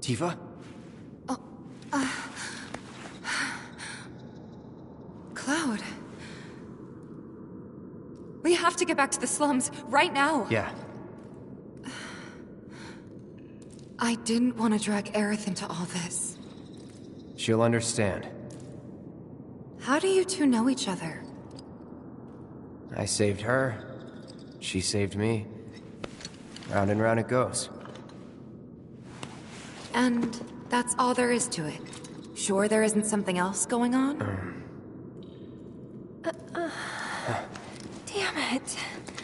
Tifa? Cloud. We have to get back to the slums, right now. Yeah. I didn't want to drag Aerith into all this. She'll understand. How do you two know each other? I saved her. She saved me. Round and round it goes. And that's all there is to it? Sure there isn't something else going on? Damn it.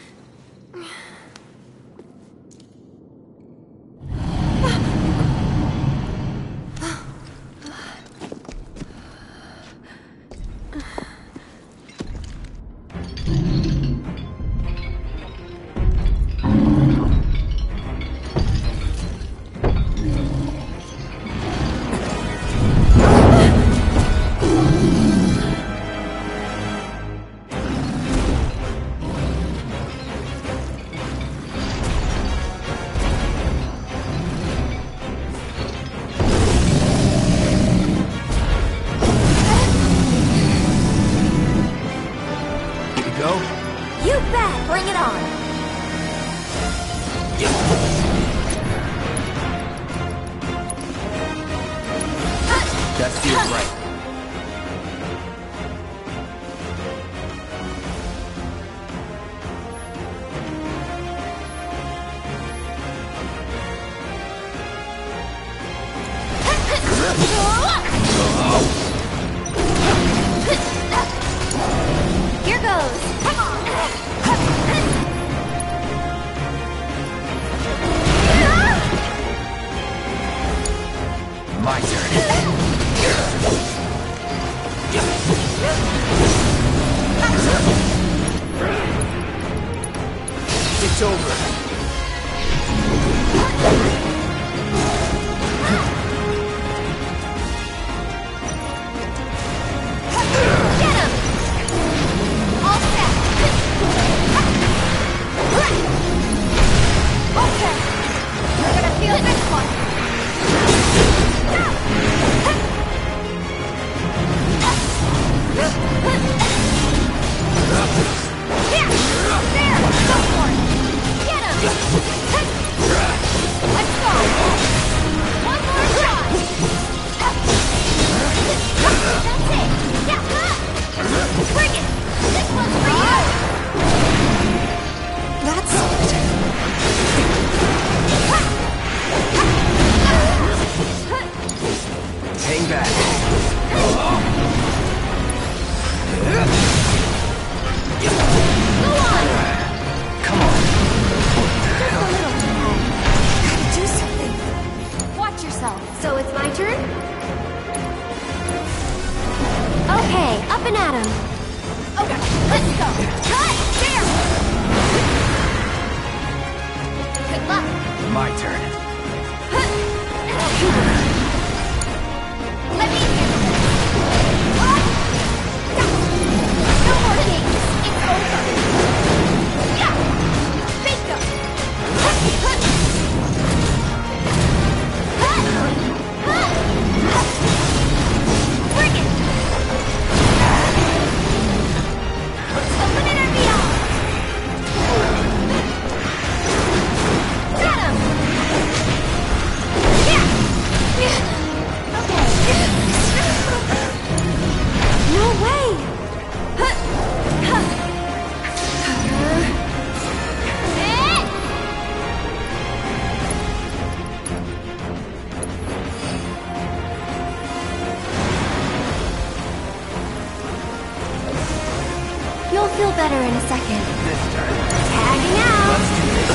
better in a second. This turn. Tagging out! Let's do this.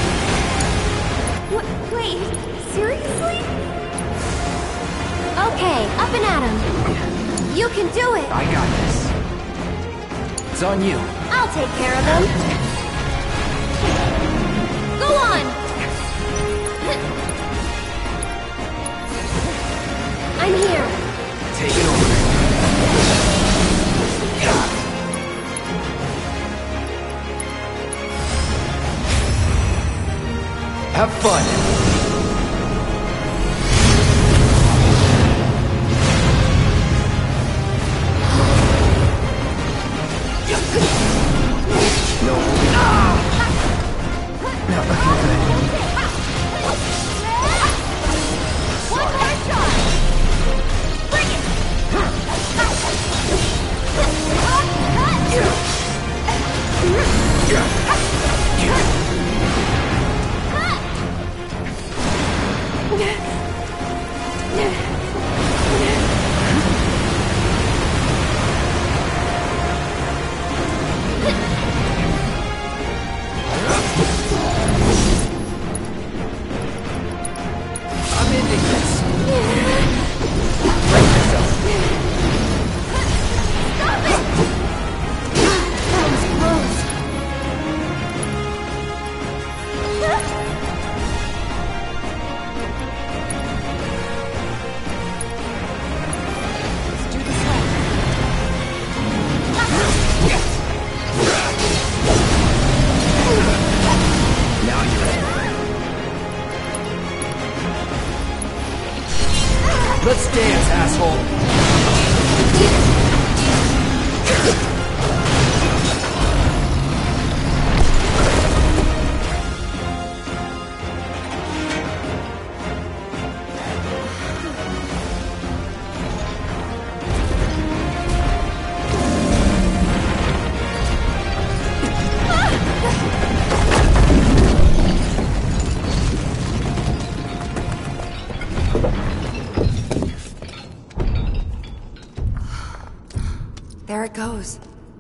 Wait, seriously? Okay, up and at 'em. You can do it! I got this. It's on you. I'll take care of them. Go on! I'm here. Take it over. Have fun. I'm ending this. Brace yourself. Stop it! That was close. Let's do this one. Now you're in. Let's dance, asshole. There it goes.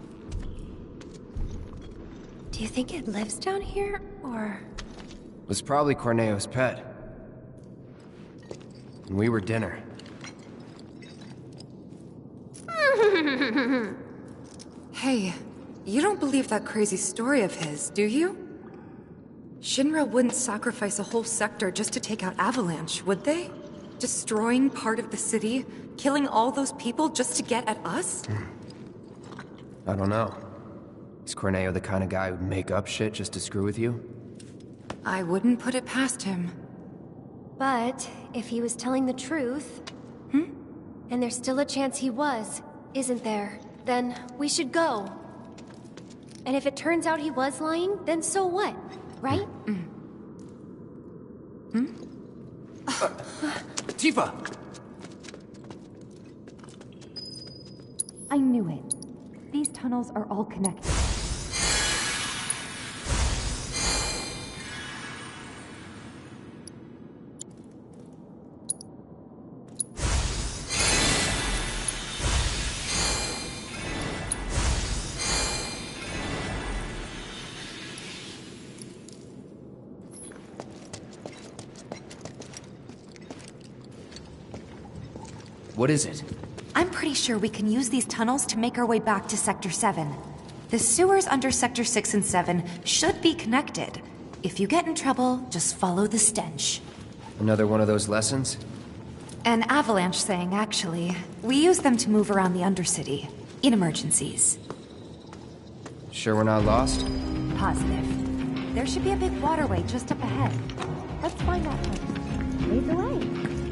Do you think it lives down here, or...? Was probably Corneo's pet. And we were dinner. Hey, you don't believe that crazy story of his, do you? Shinra wouldn't sacrifice a whole sector just to take out Avalanche, would they? Destroying part of the city, killing all those people just to get at us? I don't know. Is Corneo the kind of guy who'd make up shit just to screw with you? I wouldn't put it past him. But, if he was telling the truth... And there's still a chance he was, isn't there? Then, we should go. And if it turns out he was lying, then so what? Right? Tifa! I knew it. These tunnels are all connected. What is it? I'm pretty sure we can use these tunnels to make our way back to Sector 7. The sewers under Sector 6 and 7 should be connected. If you get in trouble, just follow the stench. Another one of those lessons? An avalanche thing, actually. We use them to move around the Undercity, in emergencies. Sure we're not lost? Positive. There should be a big waterway just up ahead. Let's find that first. Lead the way.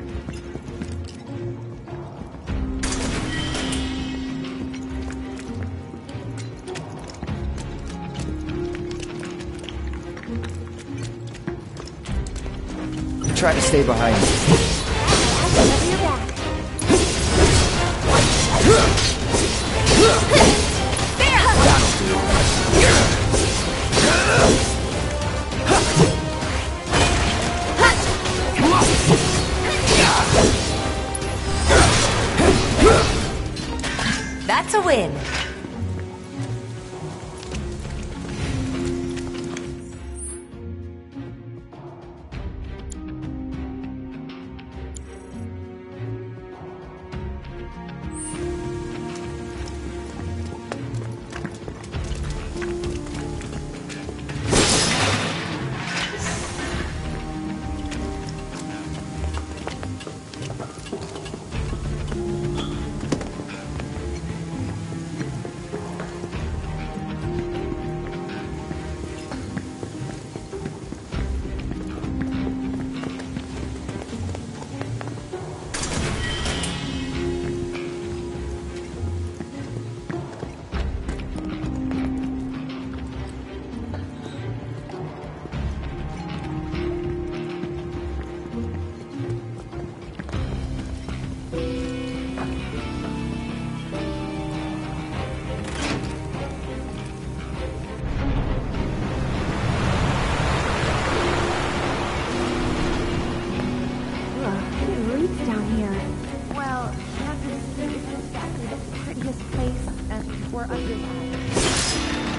Try to stay behind me. Whenever you're back. That's a win. are under that.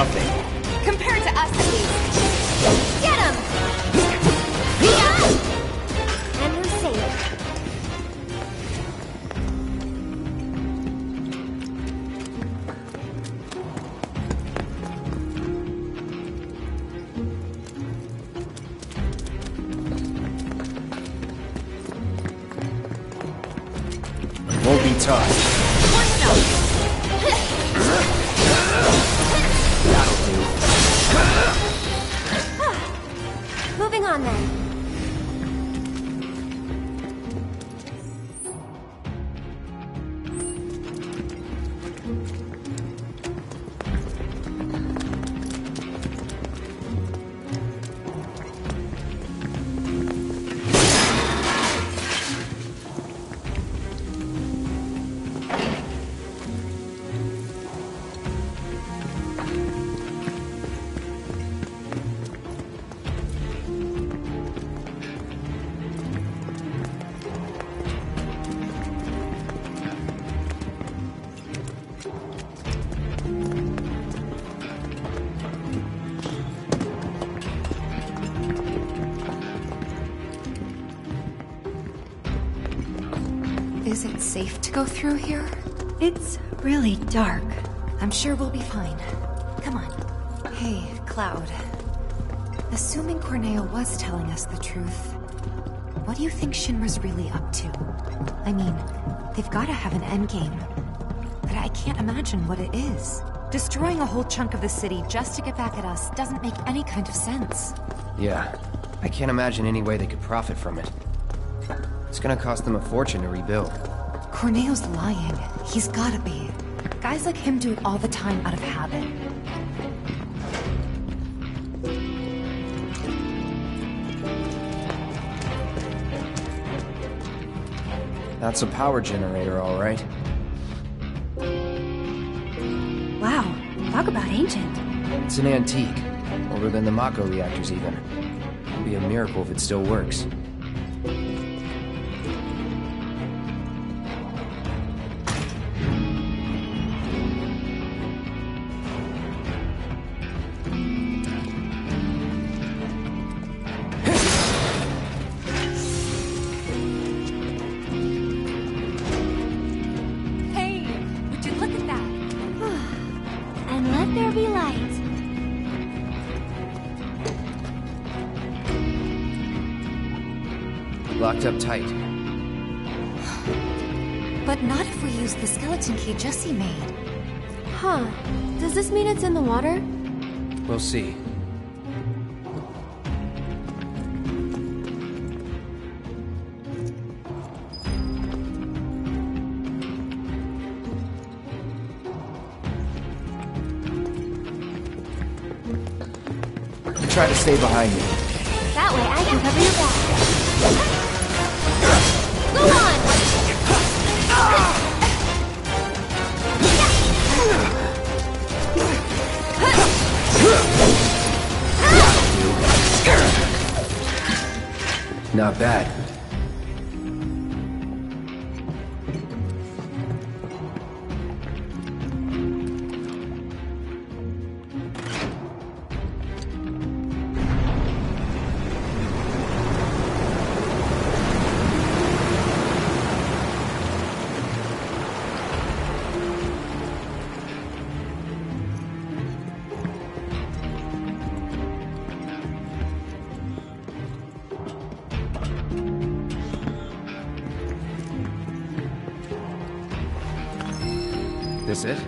nothing. Compared to us, at least. Get him! Yeah! And we're safe. Won't be tough. That'll do. Moving on then. Is it safe to go through here? It's really dark. I'm sure we'll be fine. Come on. Hey, Cloud. Assuming Corneo was telling us the truth, what do you think Shinra's really up to? I mean, they've gotta have an endgame. But I can't imagine what it is. Destroying a whole chunk of the city just to get back at us doesn't make any kind of sense. Yeah, I can't imagine any way they could profit from it. It's gonna cost them a fortune to rebuild. Corneo's lying. He's gotta be. Guys like him do it all the time out of habit. That's a power generator, all right. Wow, talk about ancient. It's an antique. Older than the Mako reactors, even. It'd be a miracle if it still works. Hey, would you look at that? And let there be light. Locked up tight. But not if we use the skeleton key Jesse made. Huh. Does this mean it's in the water? We'll see. Try to stay behind me. That way I can cover your back. Go on! Not bad. This it?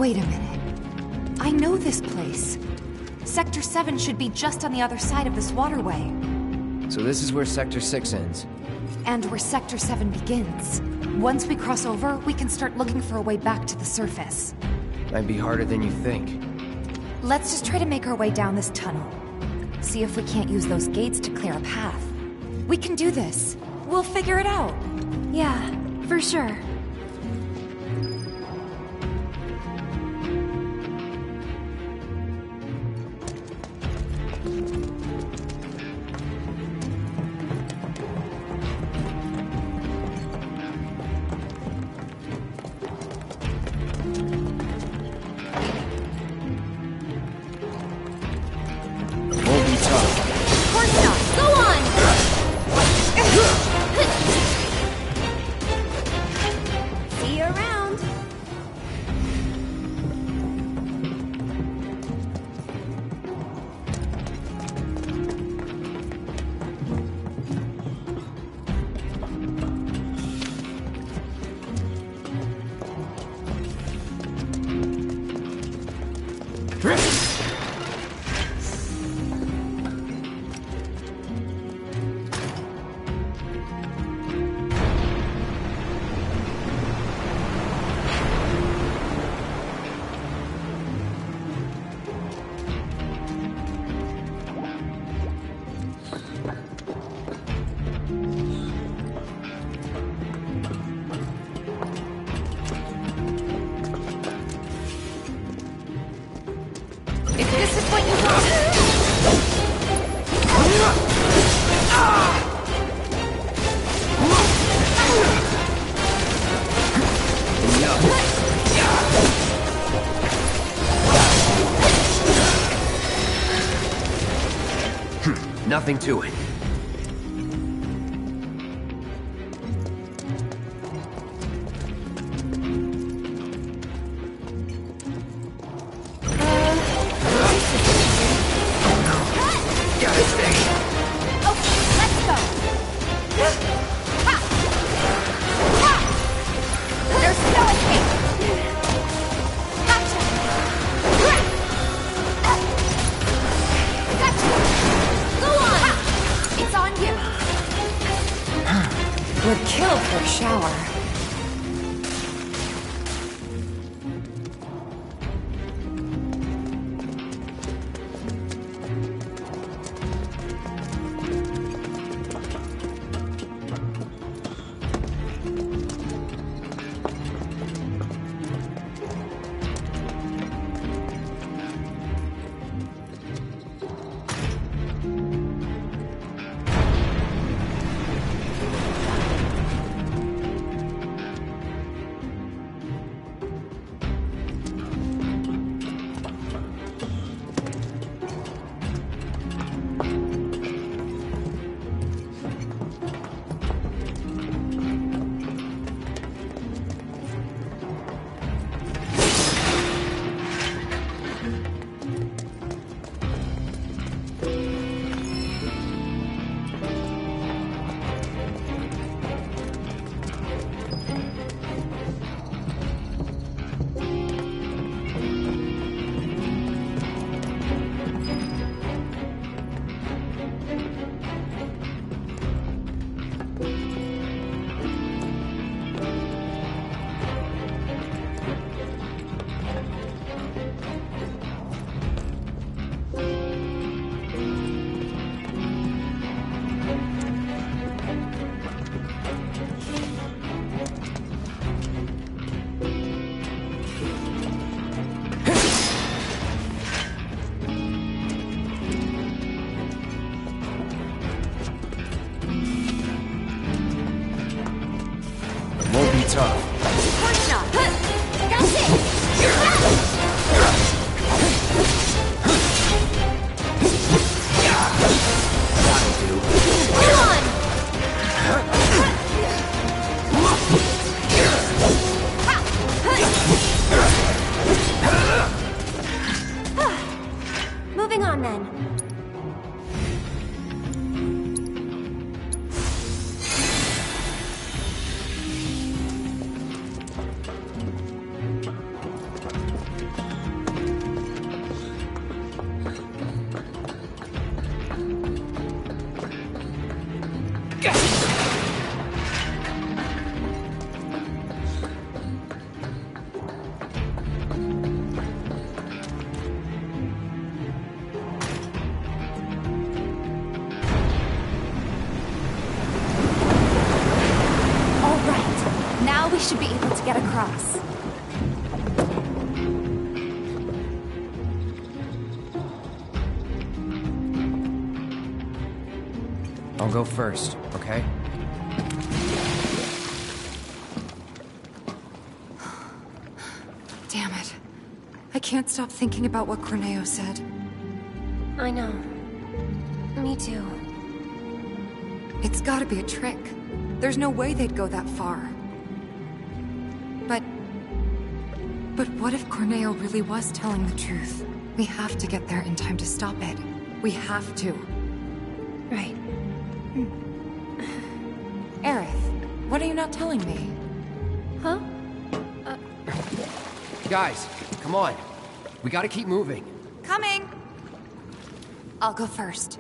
Wait a minute. I know this place. Sector 7 should be just on the other side of this waterway. So this is where Sector 6 ends. And where Sector 7 begins. Once we cross over, we can start looking for a way back to the surface. Might be harder than you think. Let's just try to make our way down this tunnel. See if we can't use those gates to clear a path. We can do this. We'll figure it out. Yeah, for sure. Nothing to it. Would kill for a shower. All right, now we should be able to get across. I'll go first, okay? Damn it. I can't stop thinking about what Corneo said. I know. Me too. It's gotta be a trick. There's no way they'd go that far. But what if Corneo really was telling the truth? We have to get there in time to stop it. We have to. Right. Aerith, what are you not telling me? Huh? Guys, come on. We gotta keep moving. Coming! I'll go first.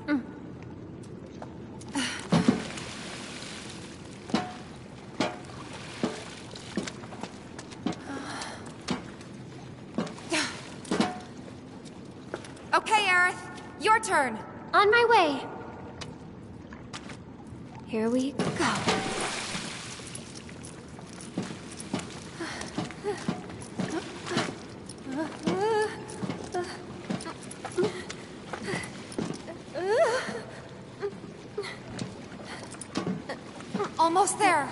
Okay, Aerith. Your turn. On my way. Here we go. Almost there.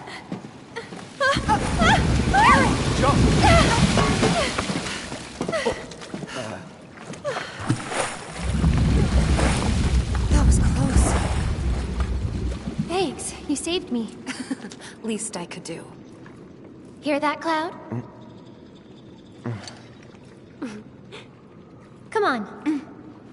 That was close. Thanks, you saved me. Least I could do. Hear that, Cloud? Come on.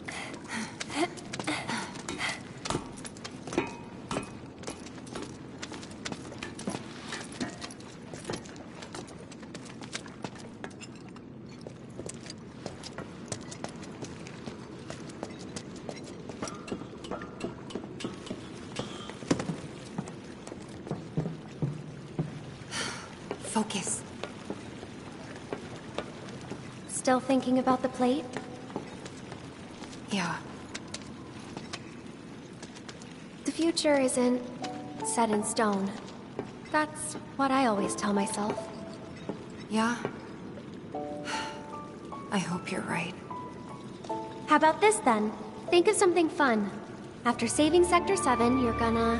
Focus. Still thinking about the plate? Yeah. The future isn't set in stone. That's what I always tell myself. Yeah? I hope you're right. How about this then? Think of something fun. After saving Sector 7, you're gonna...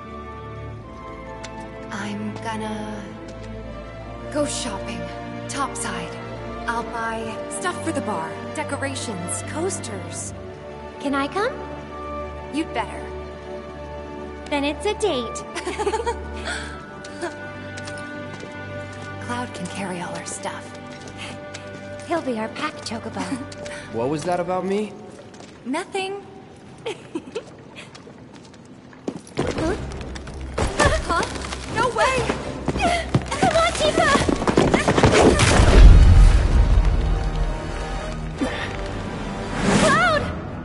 I'm gonna... go shopping. Topside. I'll buy stuff for the bar. Decorations, coasters. Can I come? You'd better. Then it's a date. Cloud can carry all our stuff. He'll be our pack chocobo. What was that about me? Nothing. Huh? Huh? No way! Come on, Tifa! Cloud!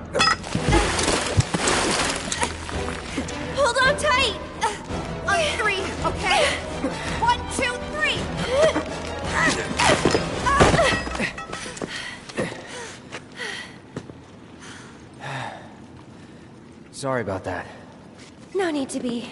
Hold on tight! On three, okay? 1, 2, 3! Sorry about that. No need to be.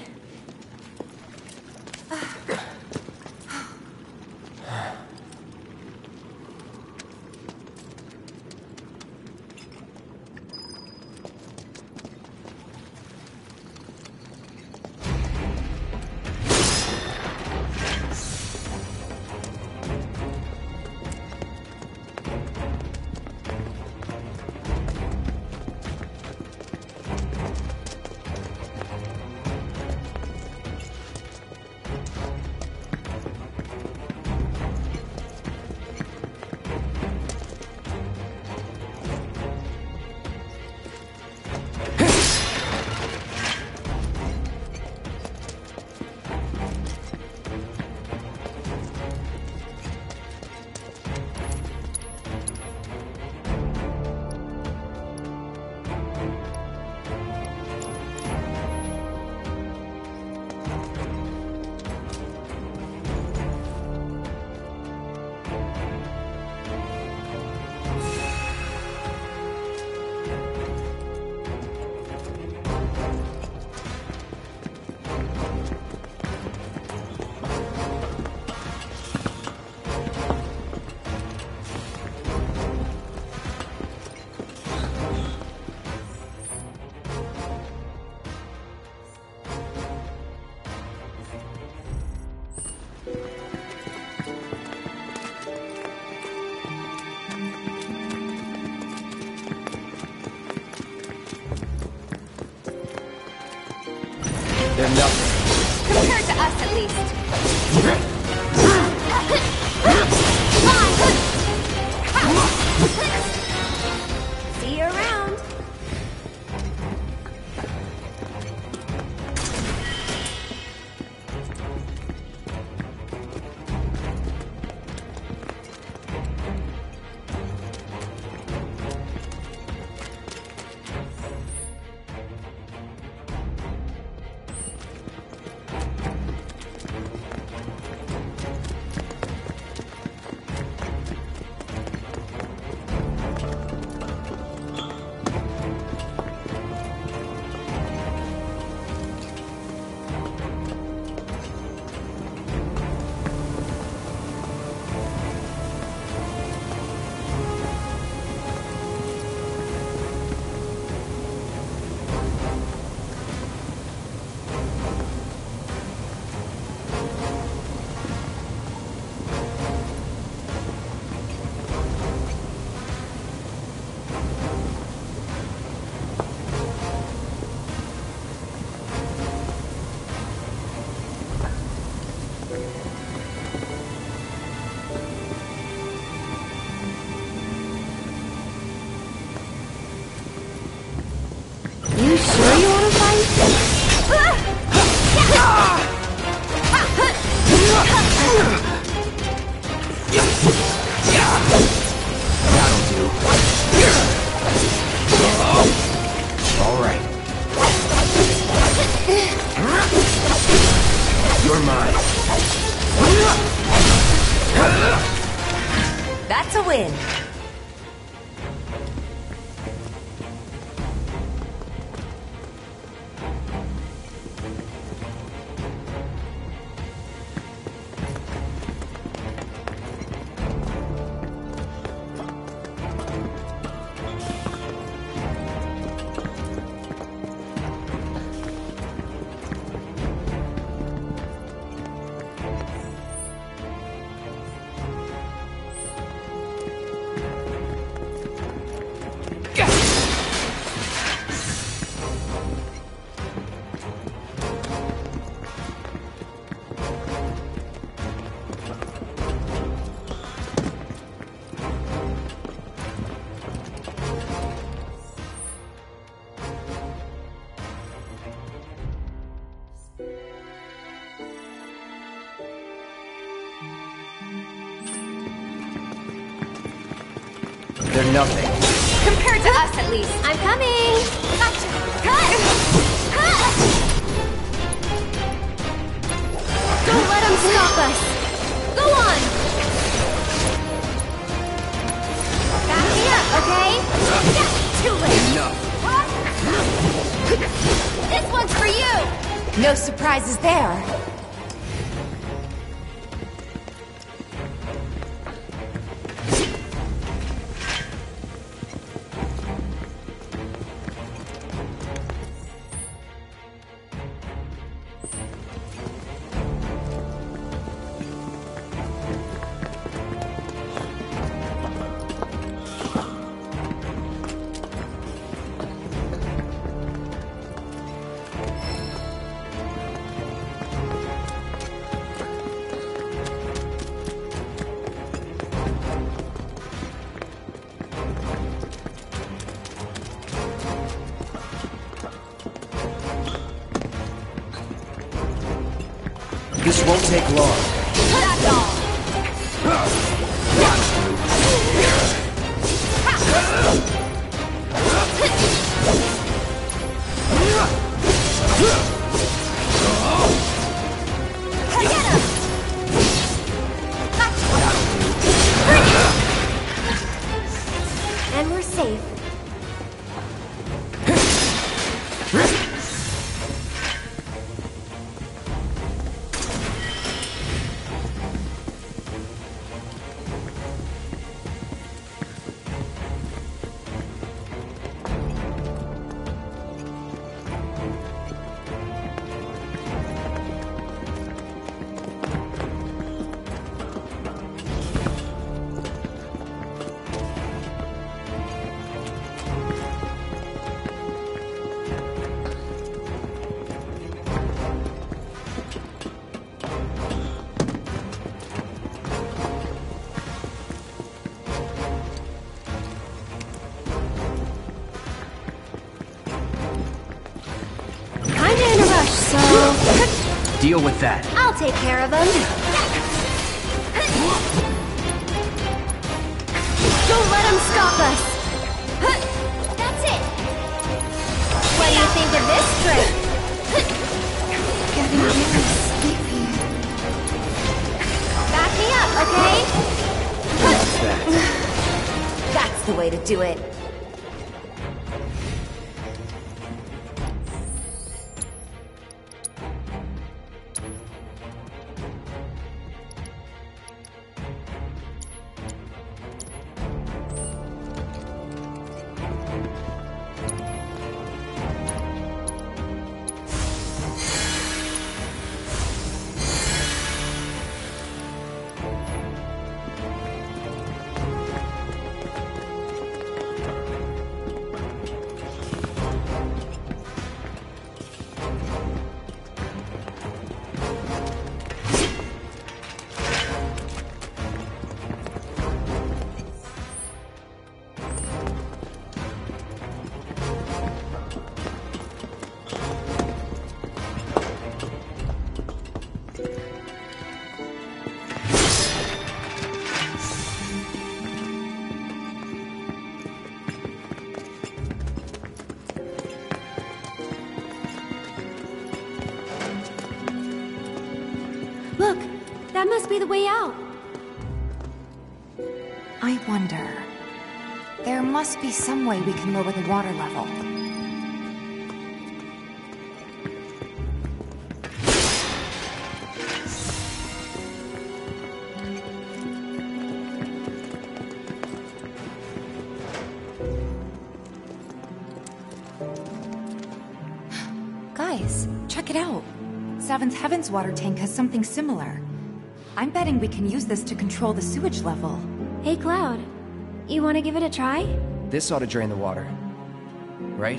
They're nothing. Compared to us, at least. See you around. You sure you want to fight? That'll do. All right. You're mine. That's a win. They're nothing. Compared to us, at least. I'm coming! Don't let him stop us! Go on! Back me up, okay? Too late! Enough. This one's for you! No surprises there. This won't take long. That's all! And we're safe. Deal with that. I'll take care of him. Don't let him stop us. That's it. What do you think of this trick? Getting really sleepy. Back me up, okay? What's that? That's the way to do it. Look, that must be the way out. I wonder... There must be some way we can lower the water level. Guys, check it out. Seventh Heaven's water tank has something similar. I'm betting we can use this to control the sewage level. Hey, Cloud. You want to give it a try? This ought to drain the water. Right?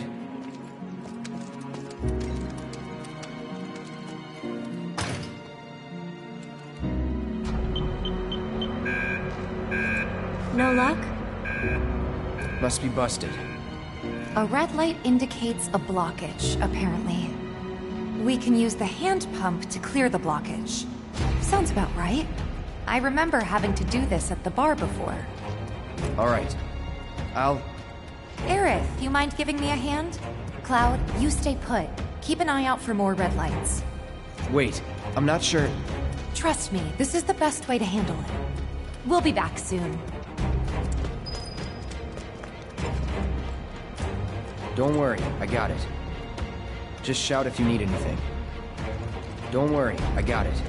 No luck? Must be busted. A red light indicates a blockage, apparently. We can use the hand pump to clear the blockage. Sounds about right. I remember having to do this at the bar before. All right. I'll... Aerith, you mind giving me a hand? Cloud, you stay put. Keep an eye out for more red lights. Wait, I'm not sure... Trust me, this is the best way to handle it. We'll be back soon. Don't worry, I got it. Just shout if you need anything. Don't worry, I got it.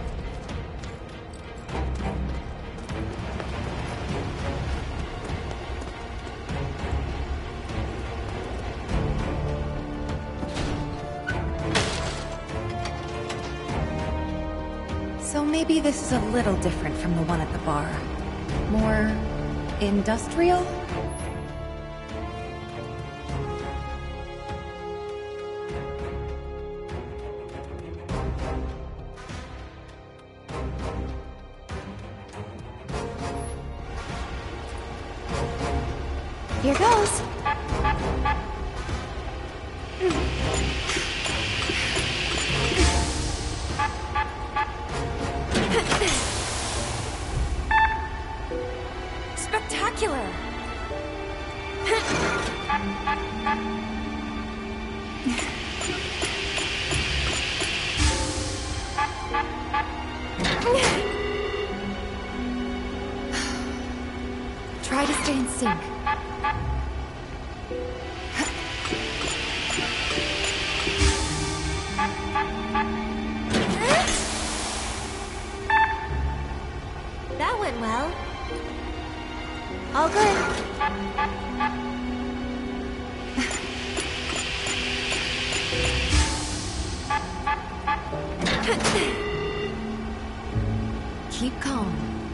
So maybe this is a little different from the one at the bar. More... industrial? Here goes. Spectacular! Try to stay in sync. That went well. All good. Keep calm.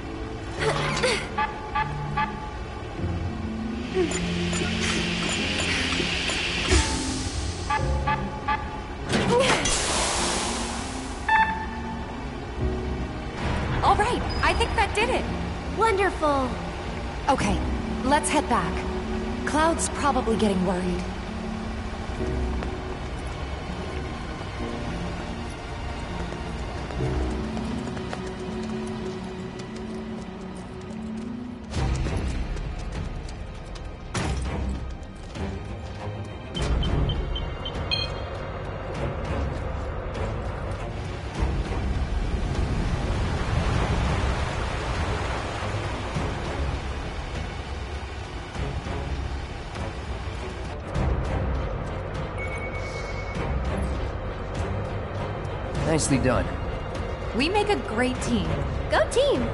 All right, I think that did it. Wonderful. Okay, let's head back. Cloud's probably getting worried. Nicely done. We make a great team. Go team!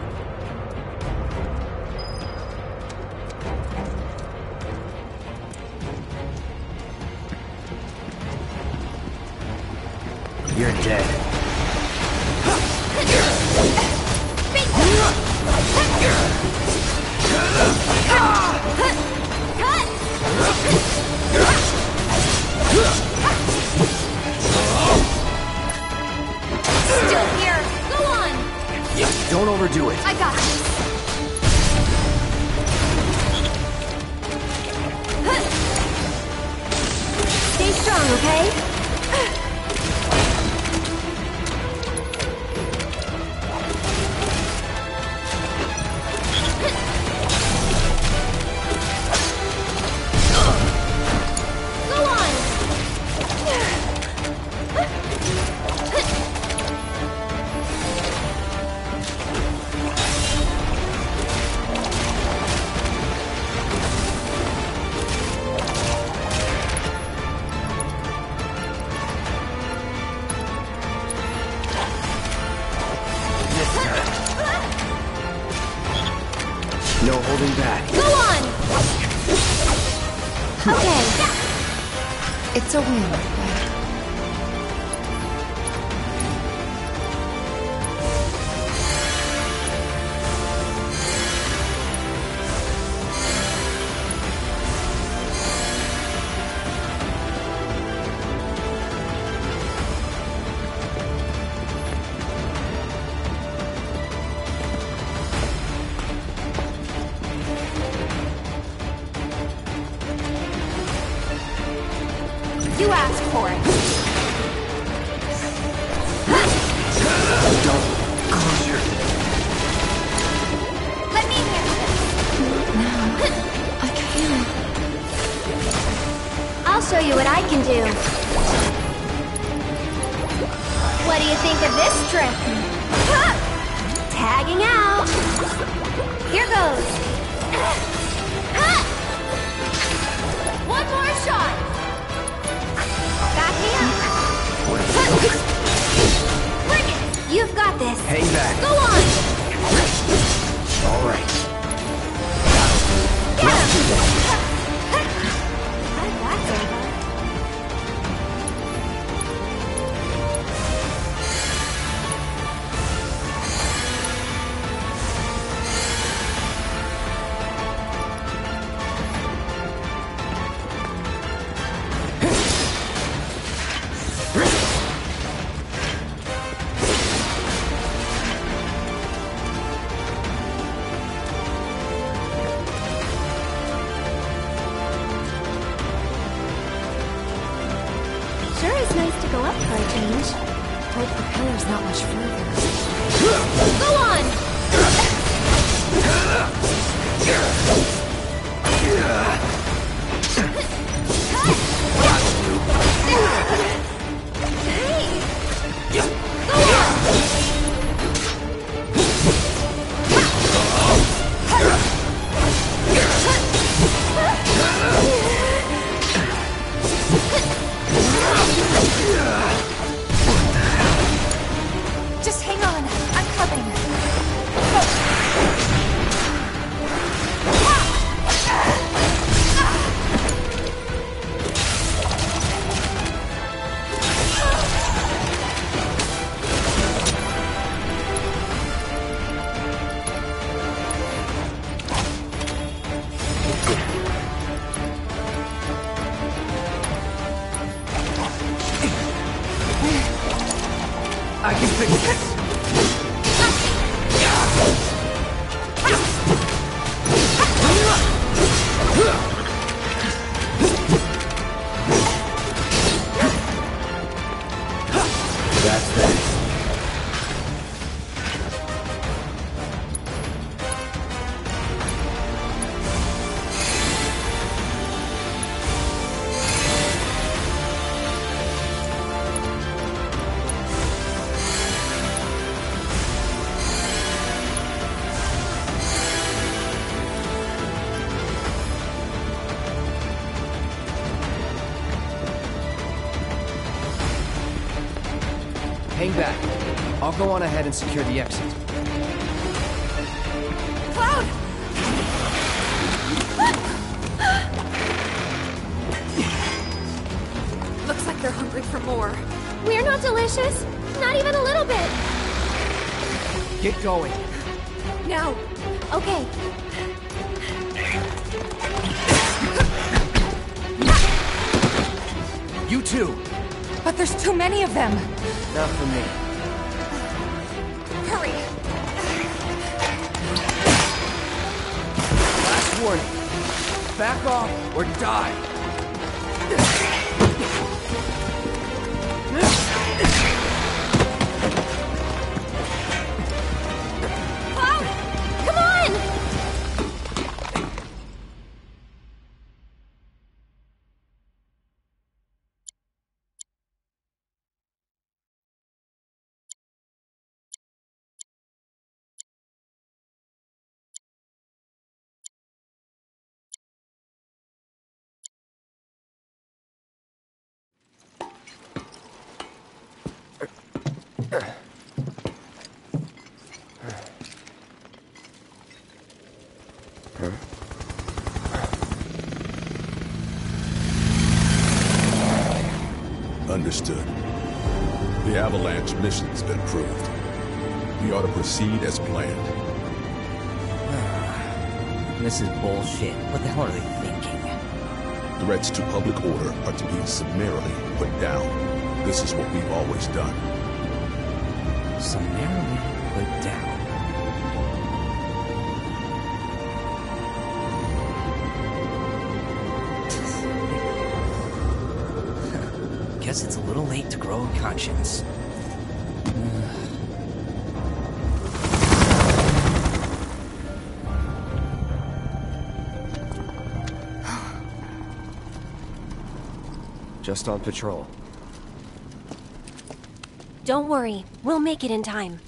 You're dead. Still here! Go on! Don't overdo it. I got this! Stay strong, okay? Go on! This time. No holding back. Go on! Okay. It's a win, but You asked for it. Don't close your... Let me handle this. I can't. I'll show you what I can do. What do you think of this trick? Ha! Tagging out. Here goes. Ha! One more shot. Back me up. Bring it. You've got this. Hang back. Go on. All right. Get him. How'd that go, bud? Sure is nice to go up for a change. Hope the pillar's not much further. Go on! Hey! Go on! Just hang on. I'm coming. I can fix this. That's that. Hang back. I'll go on ahead and secure the exit. Cloud! Looks like they're hungry for more. We're not delicious. Not even a little bit. Get going. Now! Okay. You too. But there's too many of them! Not for me. Hurry! Last warning. Back off or die. Cloud! Come on! Understood. The Avalanche mission's been proved. We ought to proceed as planned. This is bullshit. What the hell are they thinking? Threats to public order are to be summarily put down. This is what we've always done. Summarily put down. Guess it's a little late to grow a conscience. Just on patrol. Don't worry. We'll make it in time.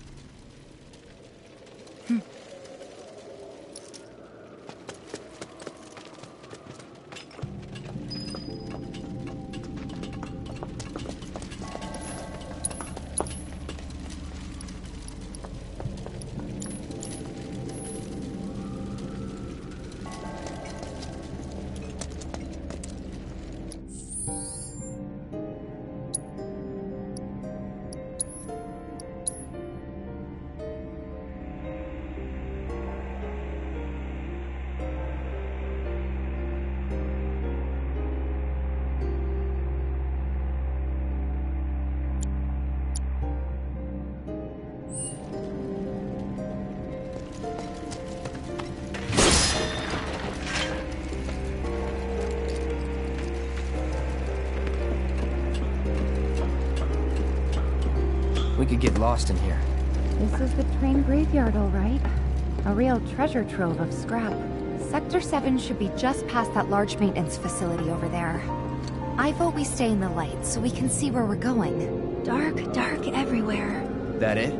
We could get lost in here. This is the train graveyard, all right. A real treasure trove of scrap. Sector 7 should be just past that large maintenance facility over there. I vote we stay in the light so we can see where we're going. Dark, dark everywhere. That it?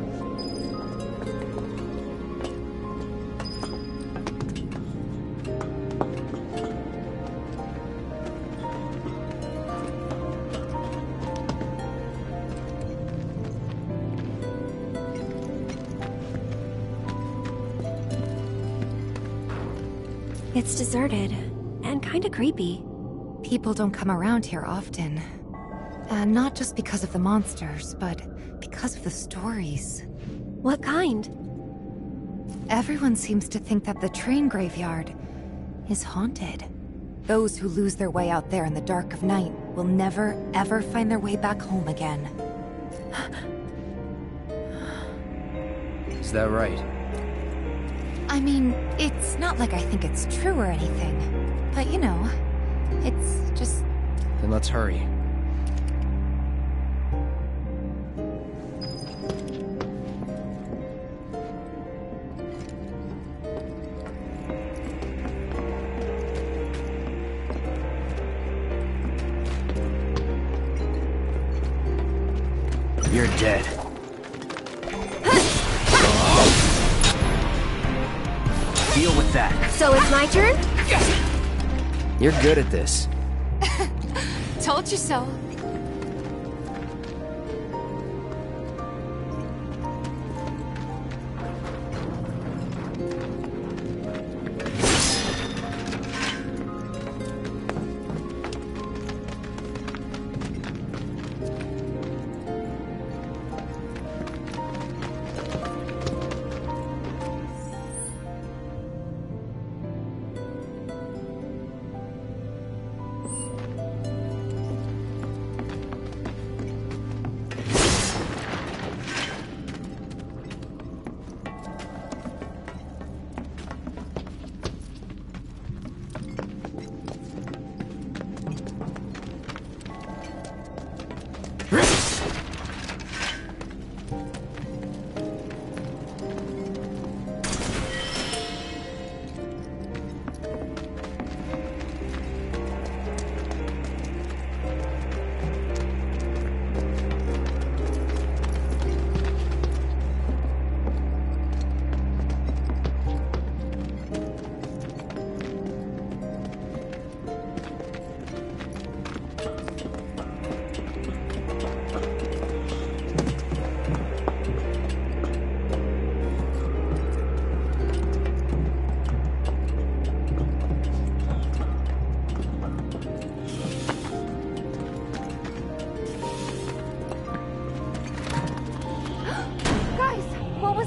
It's deserted. And kinda creepy. People don't come around here often. Not just because of the monsters, but because of the stories. What kind? Everyone seems to think that the train graveyard is haunted. Those who lose their way out there in the dark of night will never, ever find their way back home again. Is that right? I mean, it's not like I think it's true or anything. But you know, it's just... Then let's hurry. You're dead. Deal with that. So it's my turn? You're good at this. Told you so.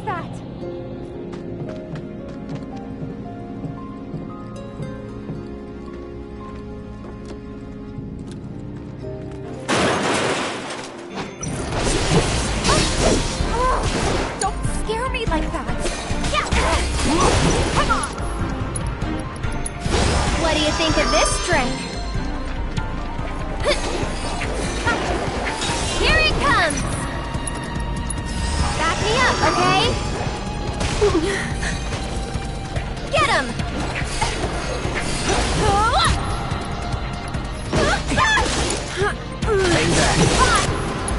that? Oh, don't scare me like that. Come on. What do you think of this trick? Here it comes! Back me up, okay? Get him! Hang back.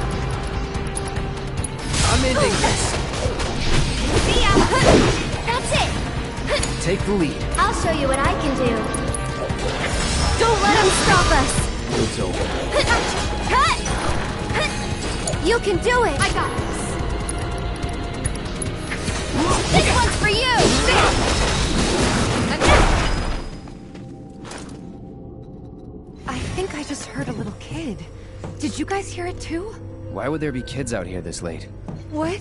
I'm ending this. See ya! That's it! Take the lead. I'll show you what I can do. Don't let him stop us! It's over. Cut! You can do it! I got this. This one's for you! I think I just heard a little kid. Did you guys hear it too? Why would there be kids out here this late? What?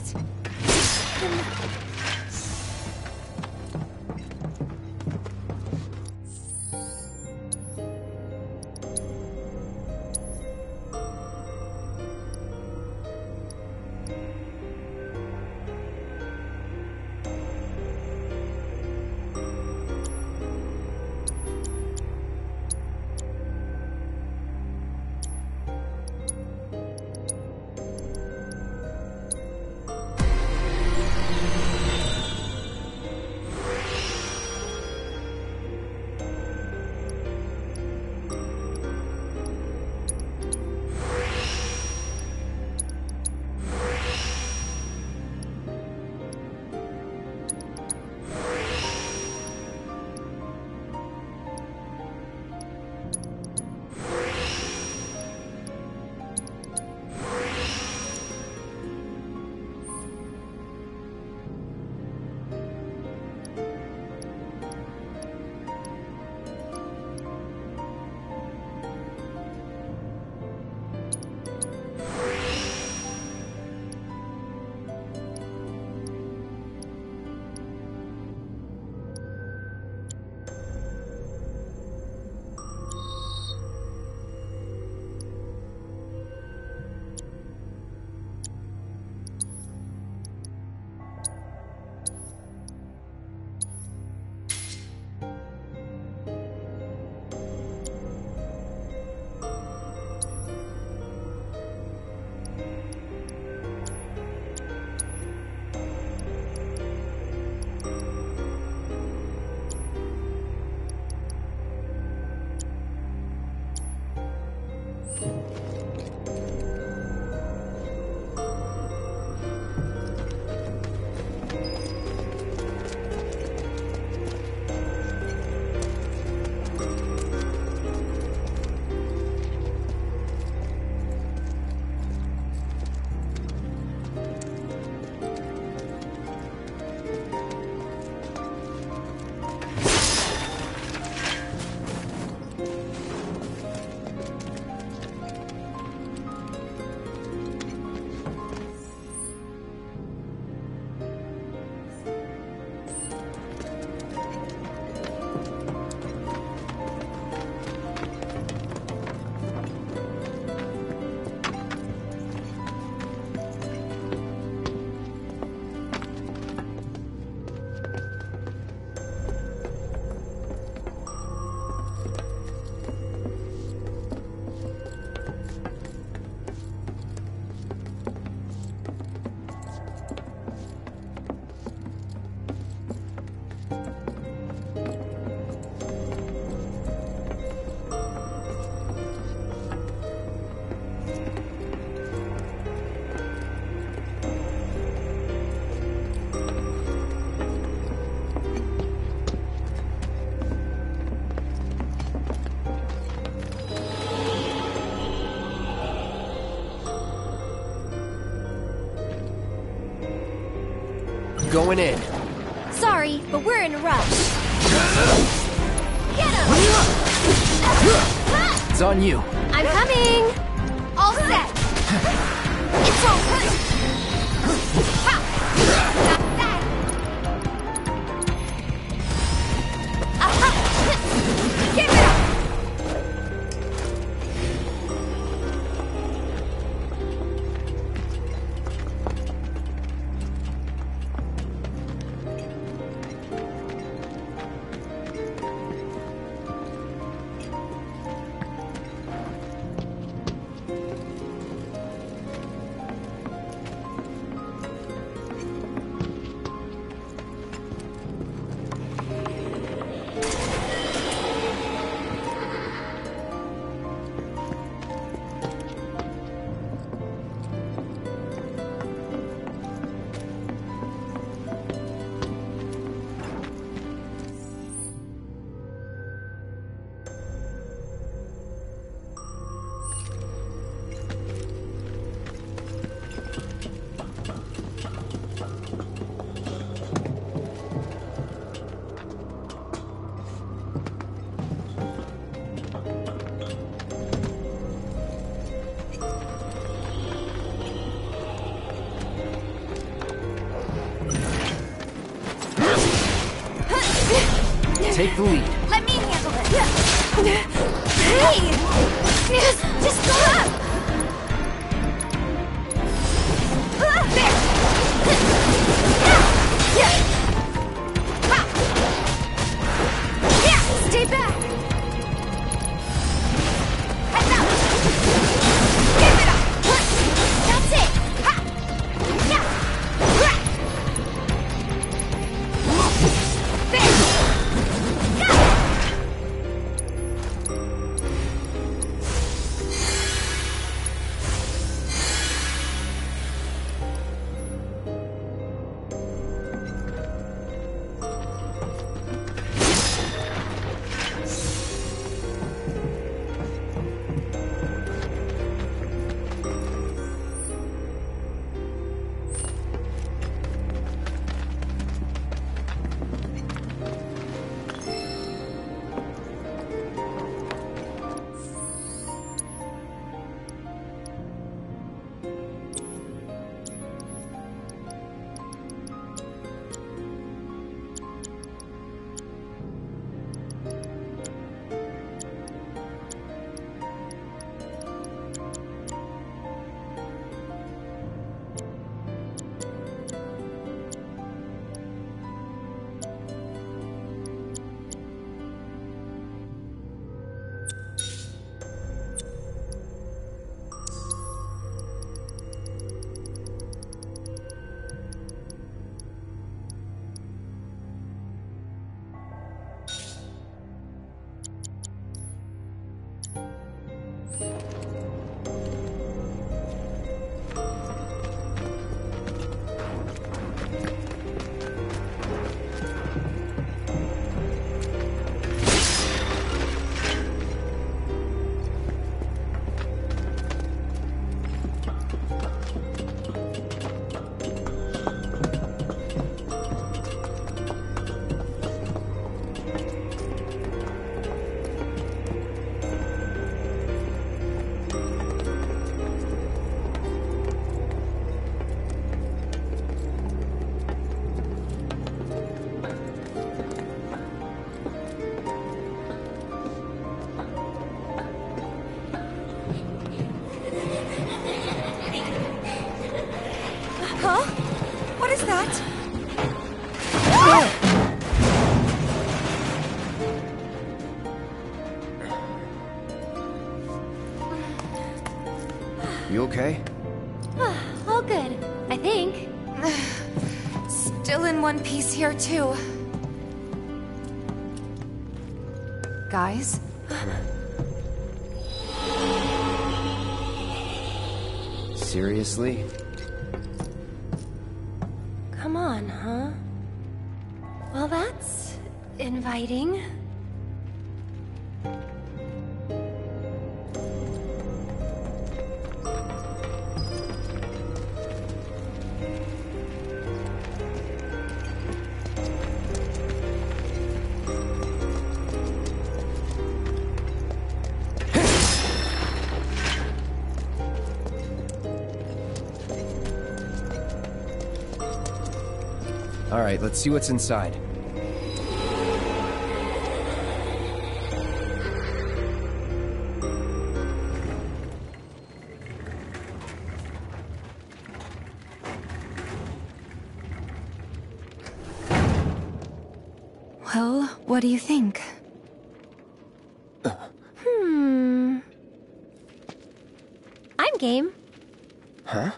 Going in. Sorry, but we're in a rush. Get him! It's on you. I'm coming! All set! It's over! Ha! take the lead. Let me handle it. Hey! Just go up! There! Stay back! Heads up! Give it up! That's it! There! Huh? What is that? You okay? All good, I think. Still in one piece here, too. Guys? Seriously? Come on, huh? Well, that's inviting. All right, let's see what's inside. Well, what do you think? I'm game. Huh?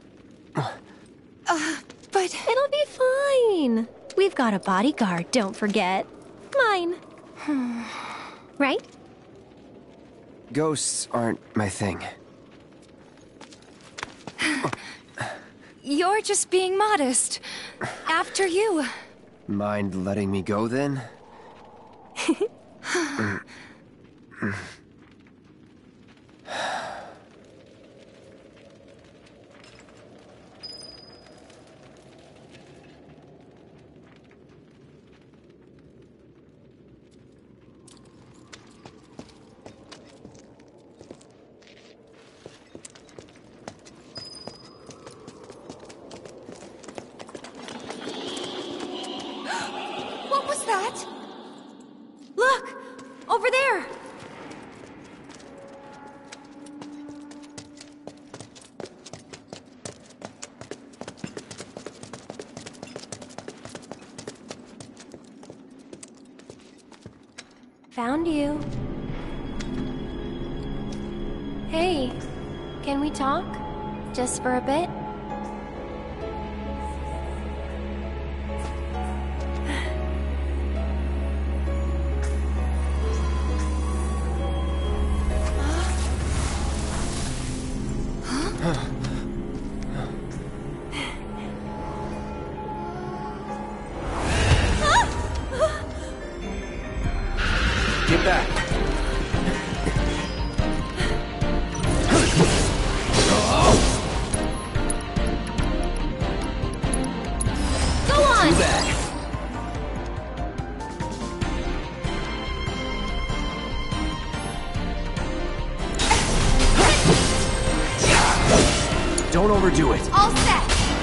But... It'll be fine. We've got a bodyguard, don't forget. Mine. Right? Ghosts aren't my thing. You're just being modest. After you. Mind letting me go then? Found you. Hey, can we talk? Just for a bit? Get back. Go on! Too bad. Don't overdo it. All set!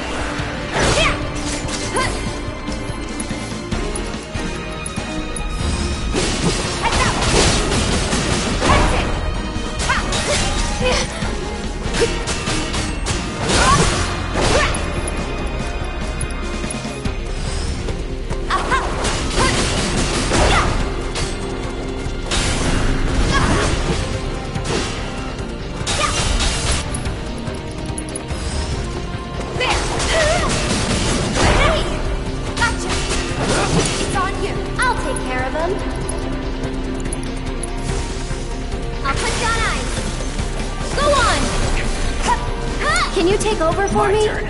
Can you take over for me? Turn.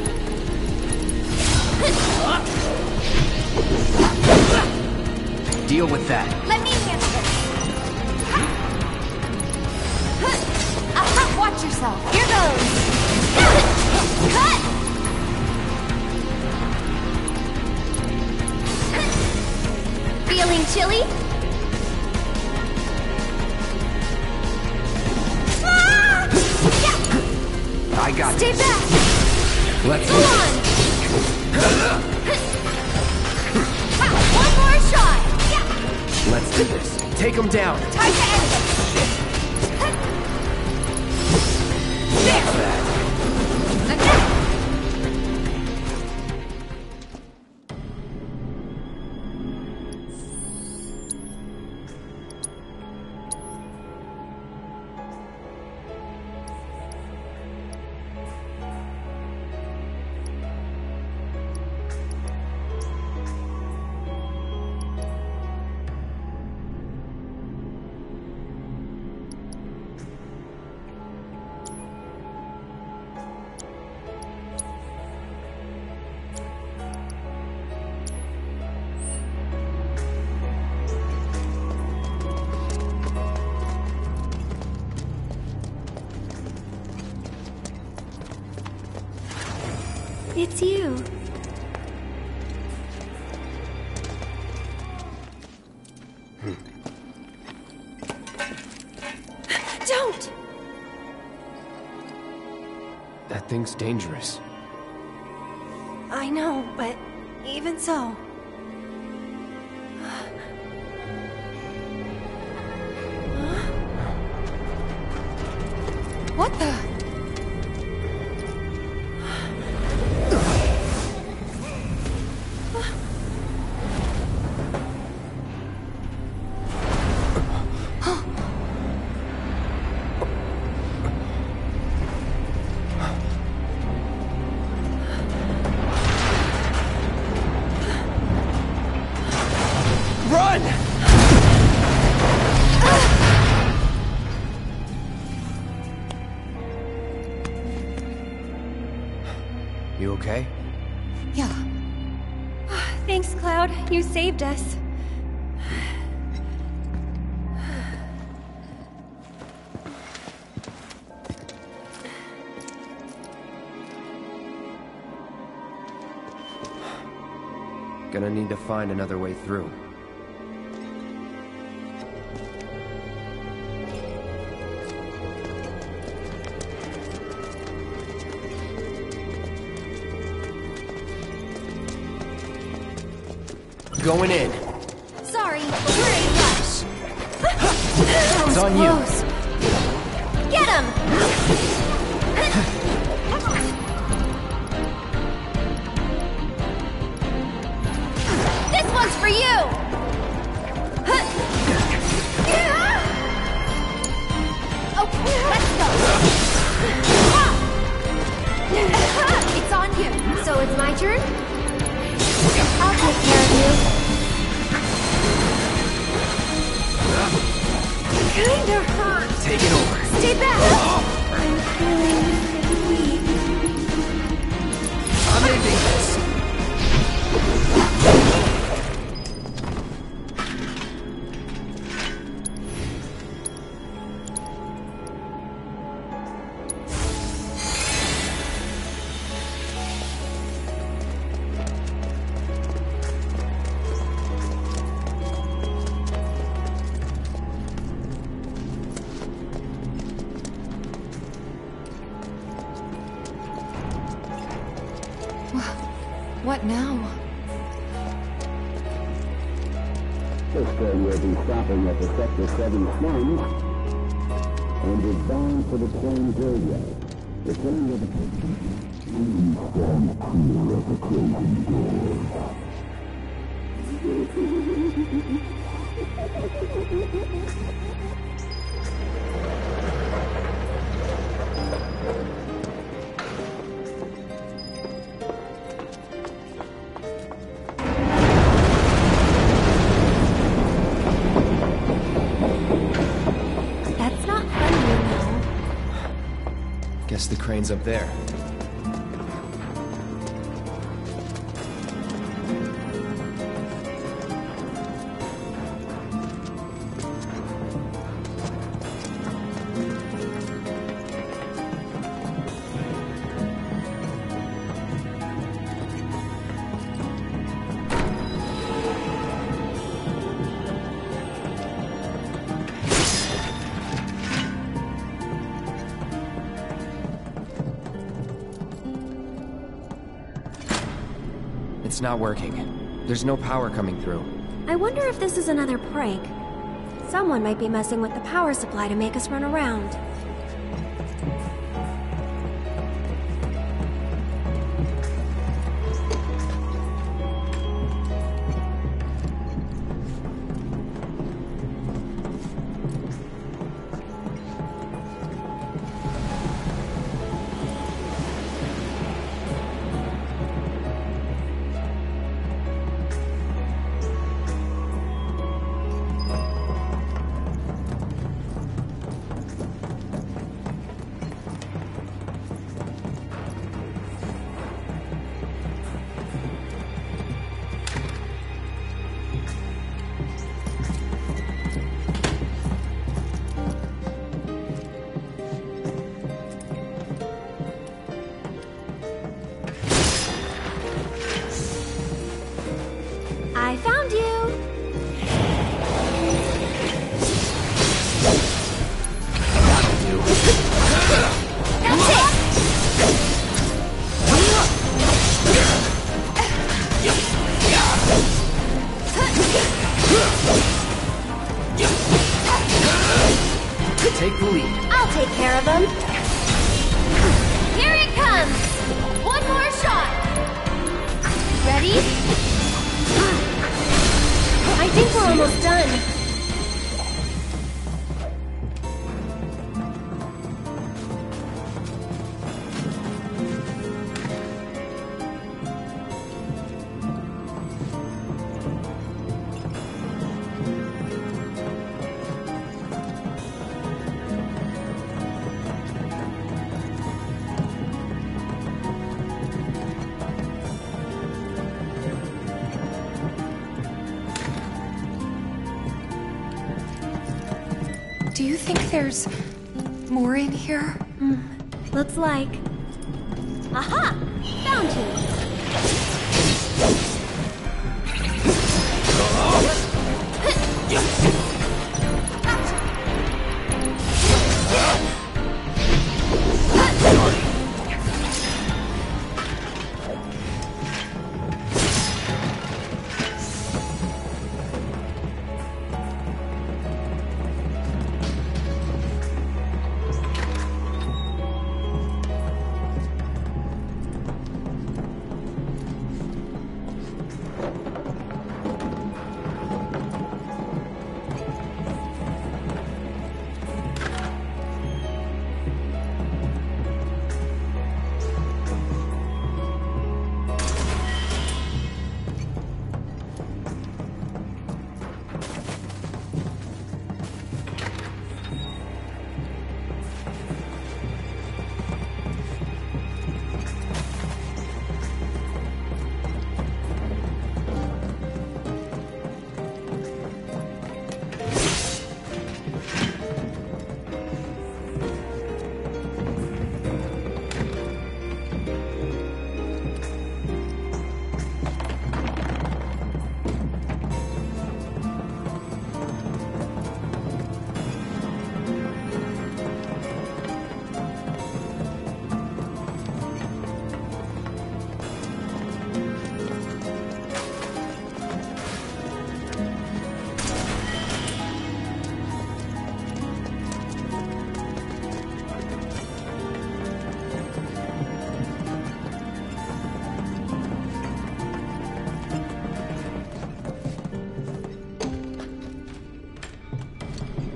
Deal with that. Let me handle this. Watch yourself. Here goes. Feeling chilly? I got Stay this. back. Let's Go on. One more shot. Let's do this. Take him down. Time to end this. That's that. It's you. Don't! That thing's dangerous. I know, but even so... What the? Run! You okay? Yeah. Thanks, Cloud. You saved us. Gonna need to find another way through. Going in. Sorry, but we're in a rush. It's on you. Close. Get him! This one's for you! turn? I'll take care of you. Kinda hurt. Take it over. Stay back! I'm feeling weak. I'm ending this. What now? Cisco will be stopping at the Sector 7 slums and is bound for the train graveyard. The train will be... Please stand clear of the closing doors. Guess the crane's up there. It's not working. There's no power coming through. I wonder if this is another prank. Someone might be messing with the power supply to make us run around. I found you! That'll do. That's it! Take the lead. I'll take care of them. Here it comes! One more shot! Ready? I think we're almost done. Do you think there's more in here? Looks like. Aha! Found you!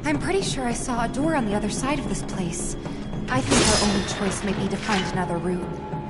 I'm pretty sure I saw a door on the other side of this place. I think our only choice may be to find another route.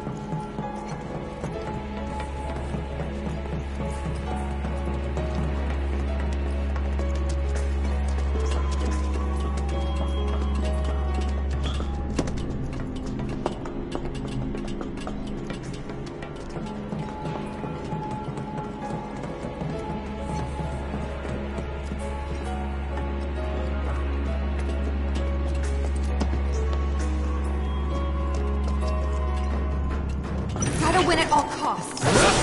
Gotta win at all costs.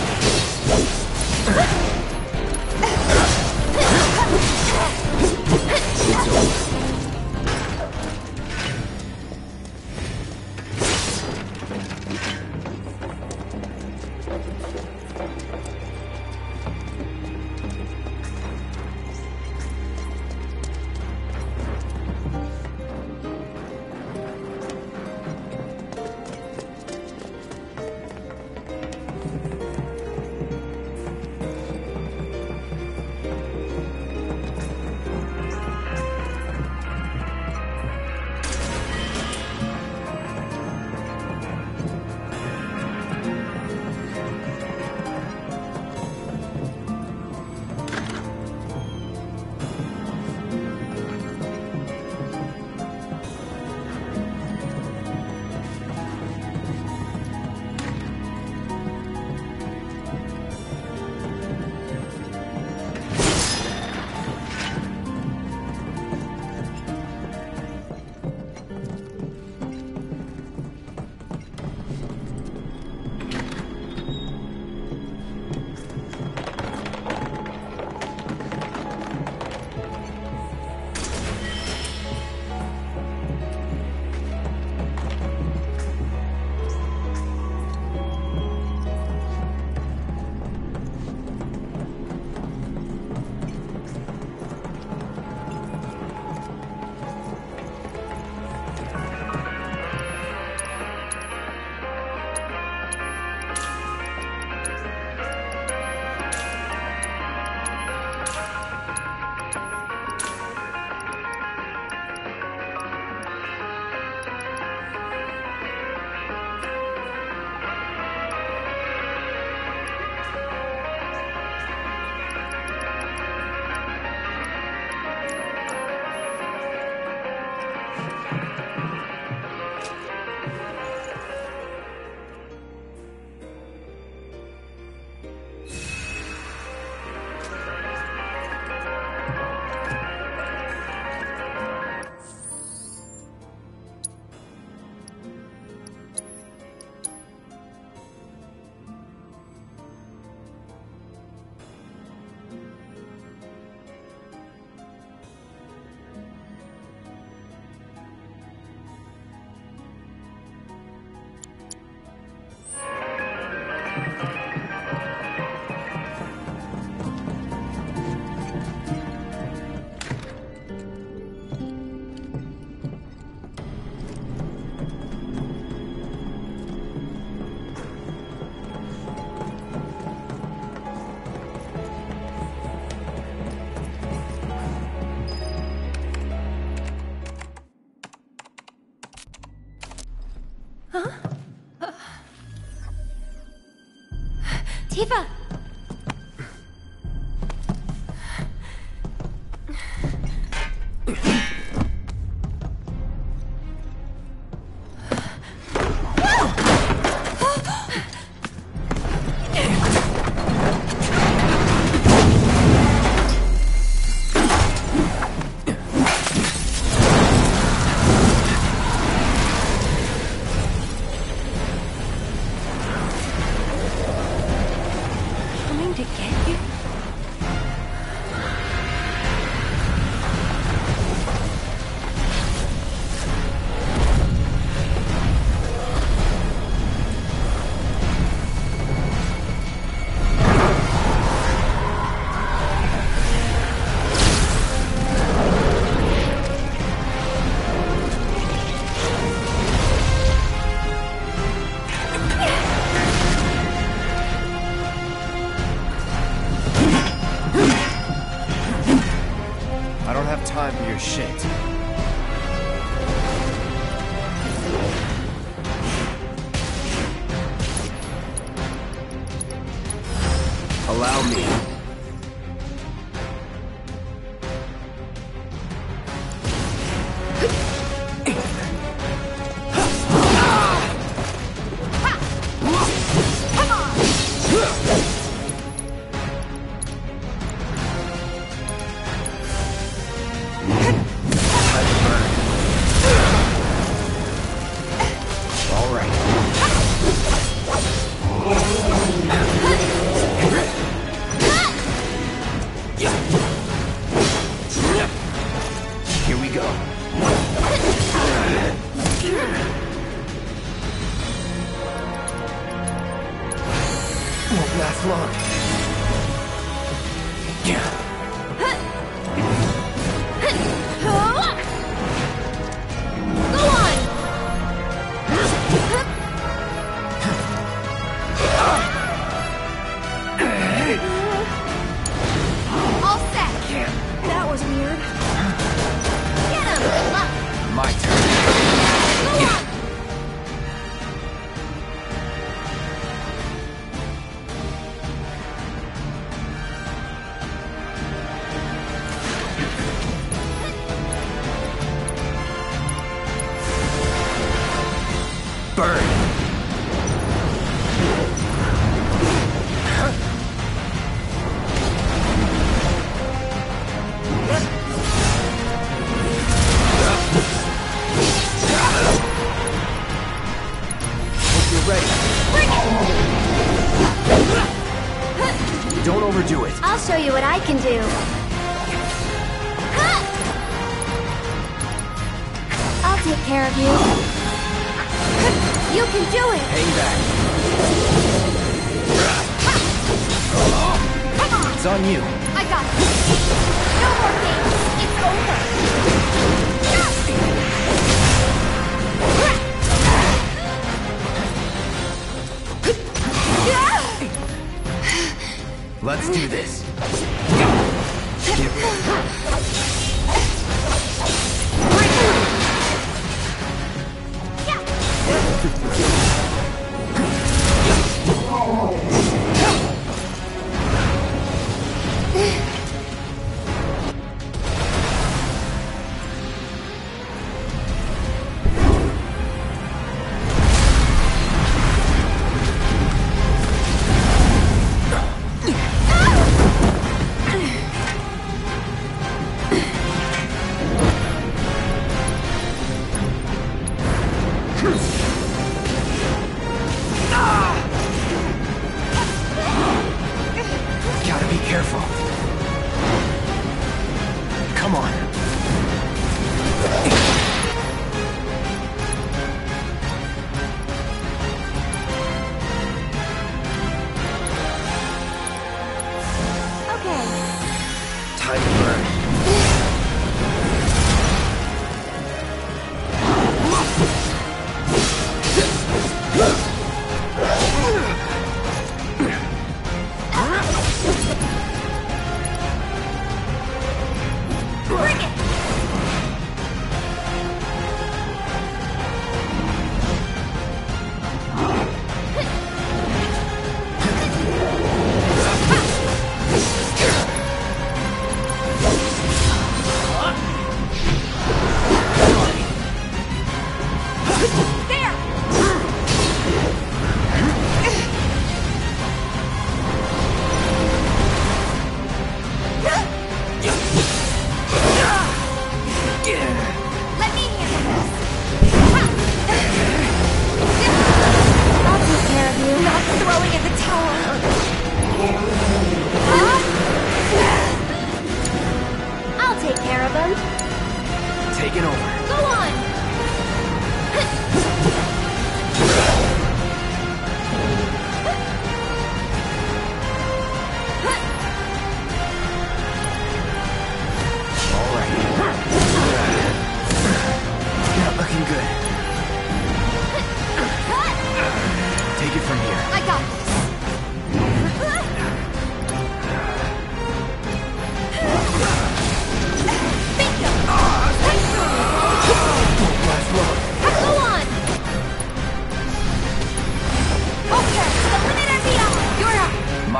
Tifa! time for your shit. Allow me. Here we go. Won't last long. Go on! All set! That was weird. Get him! Good luck! My turn. Go on! Burn. Hope you're ready. Don't overdo it. I'll show you what I can do. I'll take care of you. You can do it! Hang back. Come on! It's on you. I got it. No more games. It's over. Let's do this. Gotta be careful. Come on. Okay. Time to burn.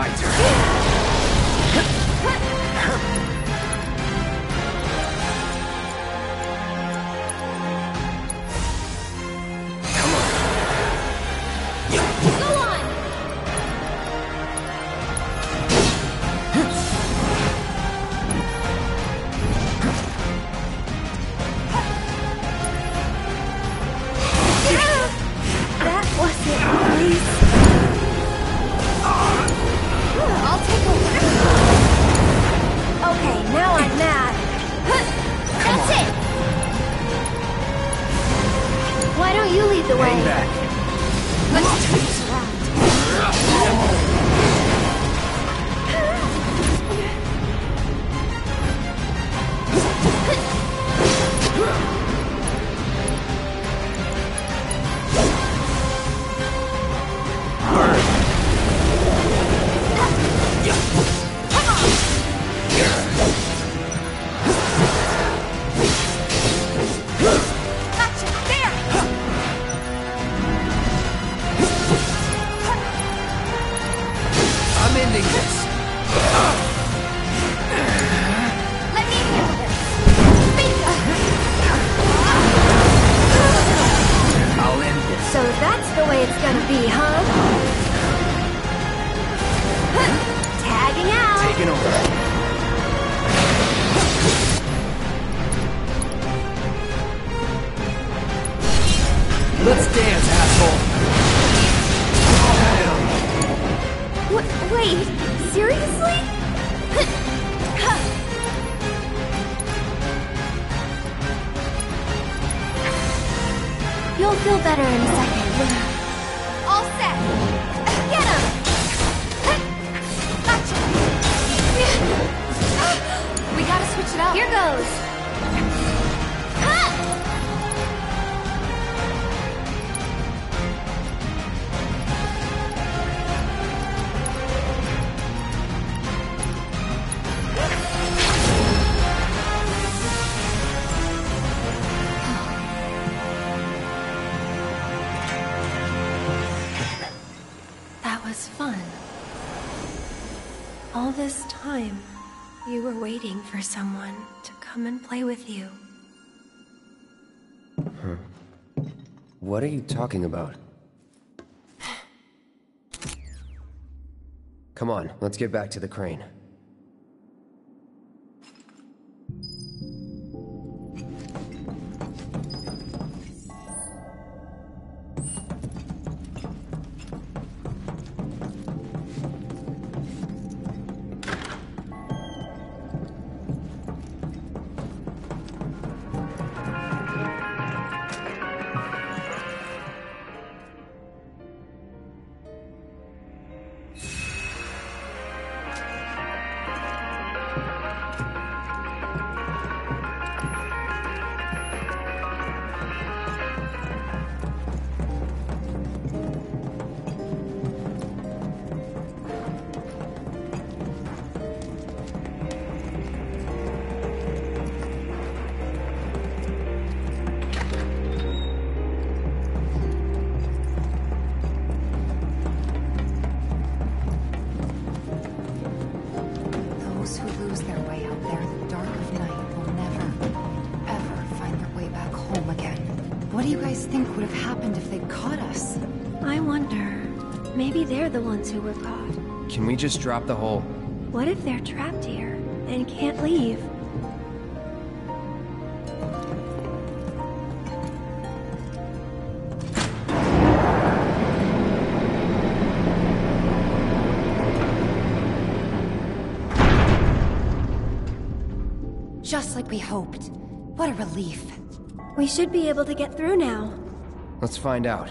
my turn. All this time, you were waiting for someone to come and play with you. What are you talking about? Come on, let's get back to the crane. The ones who were caught. Can we just drop the hole? What if they're trapped here and can't leave? Just like we hoped. What a relief. We should be able to get through now. Let's find out.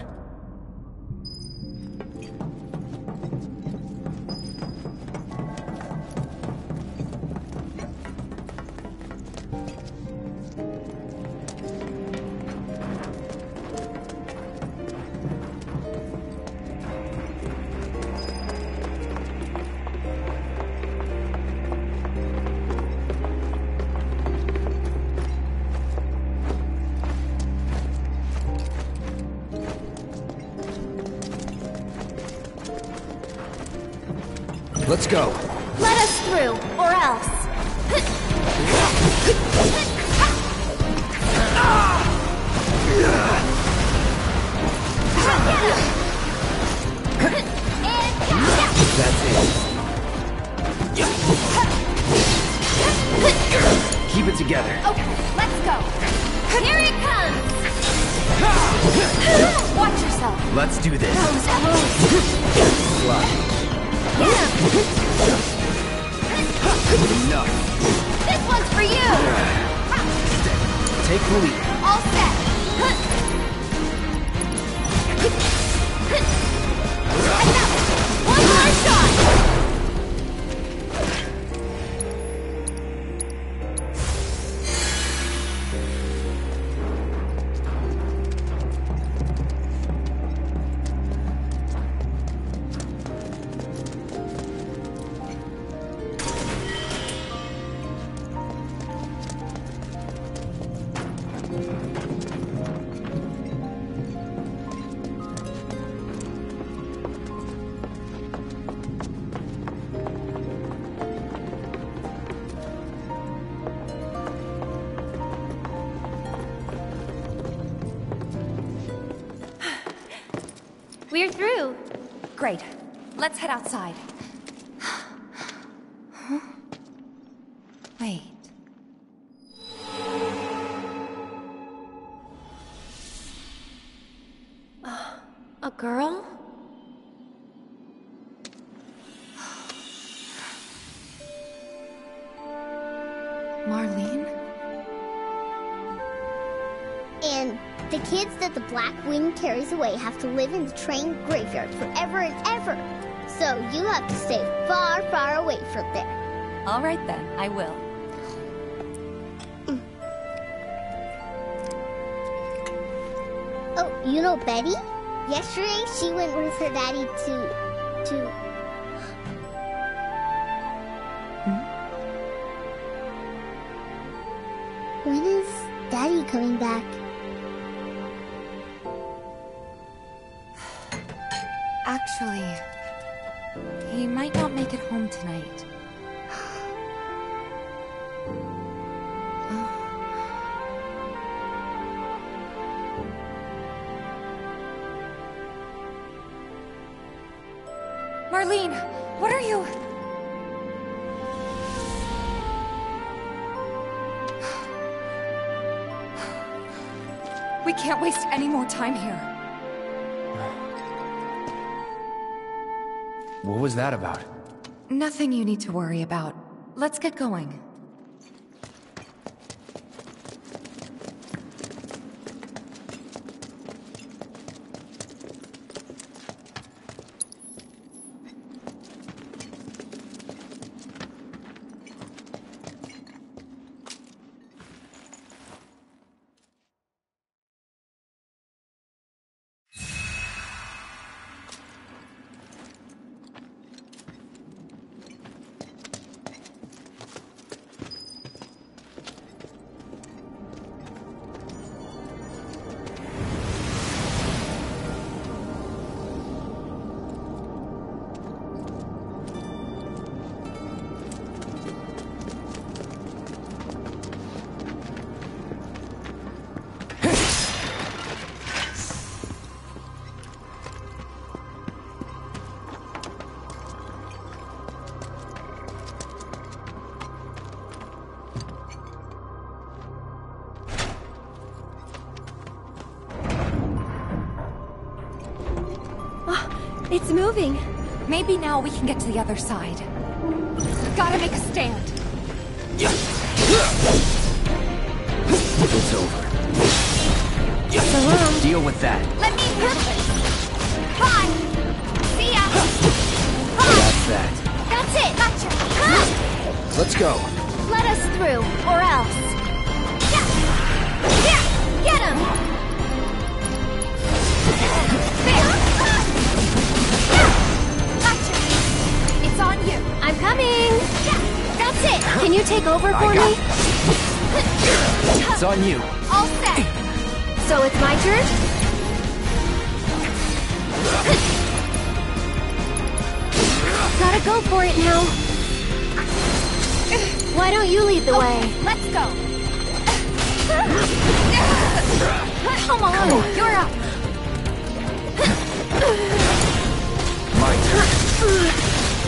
Let's go. Let us through, or else. That's it. Keep it together. Okay, let's go. Here it comes. Watch yourself. Let's do this. Slide. Enough. This one's for you. Take the lead. All set. Enough. One more shot. We're through. Great. Let's head outside. Huh? Wait. A girl? Marlene? And the kids that the Black Wind carries away have to live in the train graveyard forever and ever. So you have to stay far, far away from there. All right then, I will. Oh, you know Betty? Yesterday she went with her daddy to... When is Daddy coming back? Actually, he might not make it home tonight. Marlene, what are you... We can't waste any more time here. What was that about? Nothing you need to worry about. Let's get going. It's moving. Maybe now we can get to the other side. Gotta make a stand. It's over. So Deal with that. let me handle it. Bye. See ya. That's that. That's it. Gotcha. Let's go. Let us through, or else. Yeah. Get him. There. Gotcha. It's on you. I'm coming. That's it. Can you take over for got me? It's on you. All set. So it's my turn? Gotta go for it now. Why don't you lead the way? Let's go. Come on, you're up. My turn.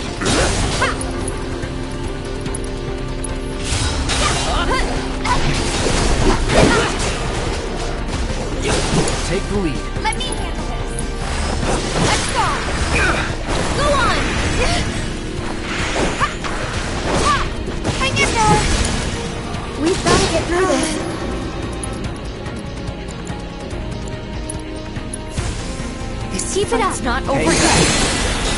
Take the lead. Let me handle this. Let's go. Go on. Hang in there. We've got to get through this. Keep it up. It's not over yet.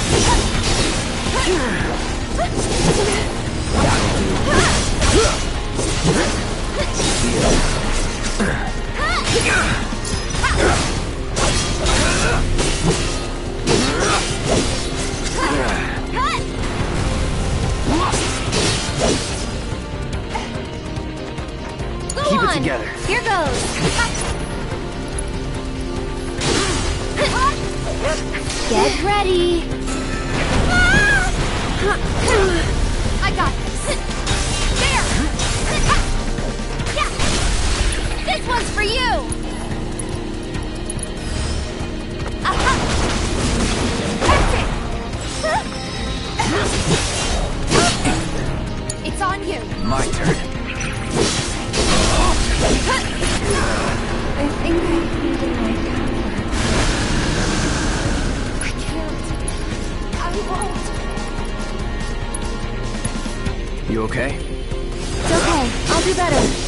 Keep it together. Here goes. Get ready. I got this. There. Yeah. This one's for you. That's it. It's on you. My turn. I think I need to lie down. I can't. I won't. You okay? It's okay. I'll do better.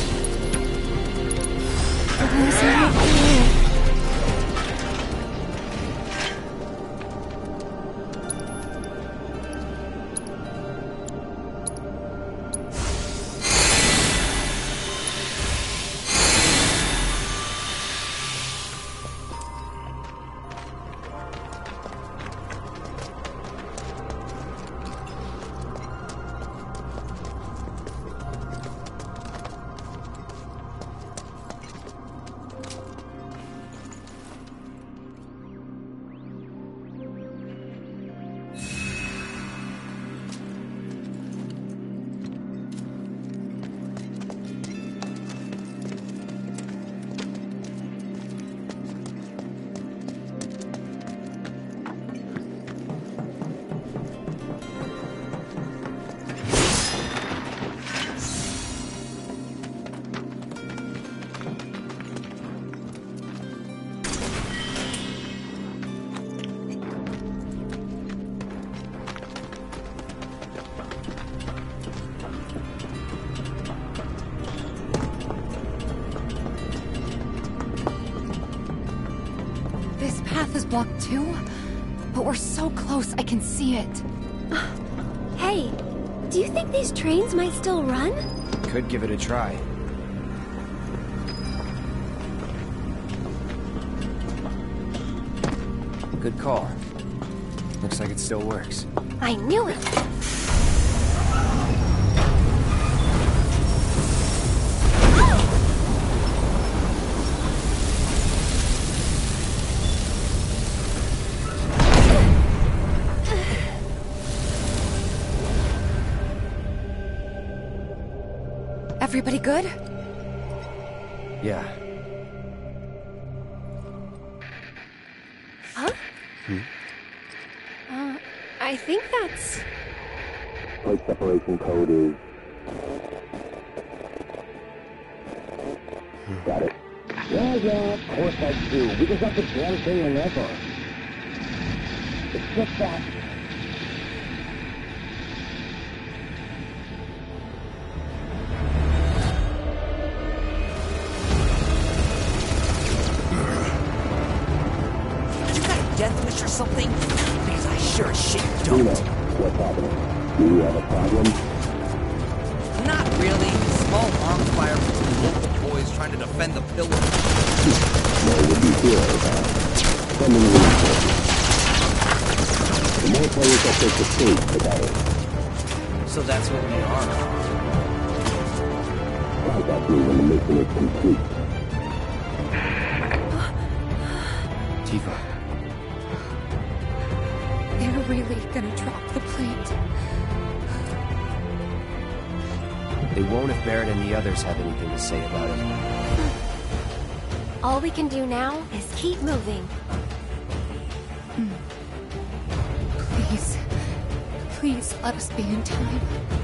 Block 2? But we're so close, I can see it. Hey, do you think these trains might still run? Could give it a try. Good call. Looks like it still works. I knew it! Everybody good? Yeah. Huh? I think that's... Plate separation code is... Got it. Yeah, of course I do. We just got the damn thing whenever. It's just that... Death wish or something? Because I sure as shit don't. You know, what's happening? Do you have a problem? Not really. Small arms fire between local boys trying to defend the pillar. No, would be here, sending reinforcements. The more players that take the stage, the better. So that's what we are. Contact me when the mission is complete. Tifa. They're really gonna drop the plane. point. They won't if Barrett and the others have anything to say about it. All we can do now is keep moving. Please. Please let us be in time.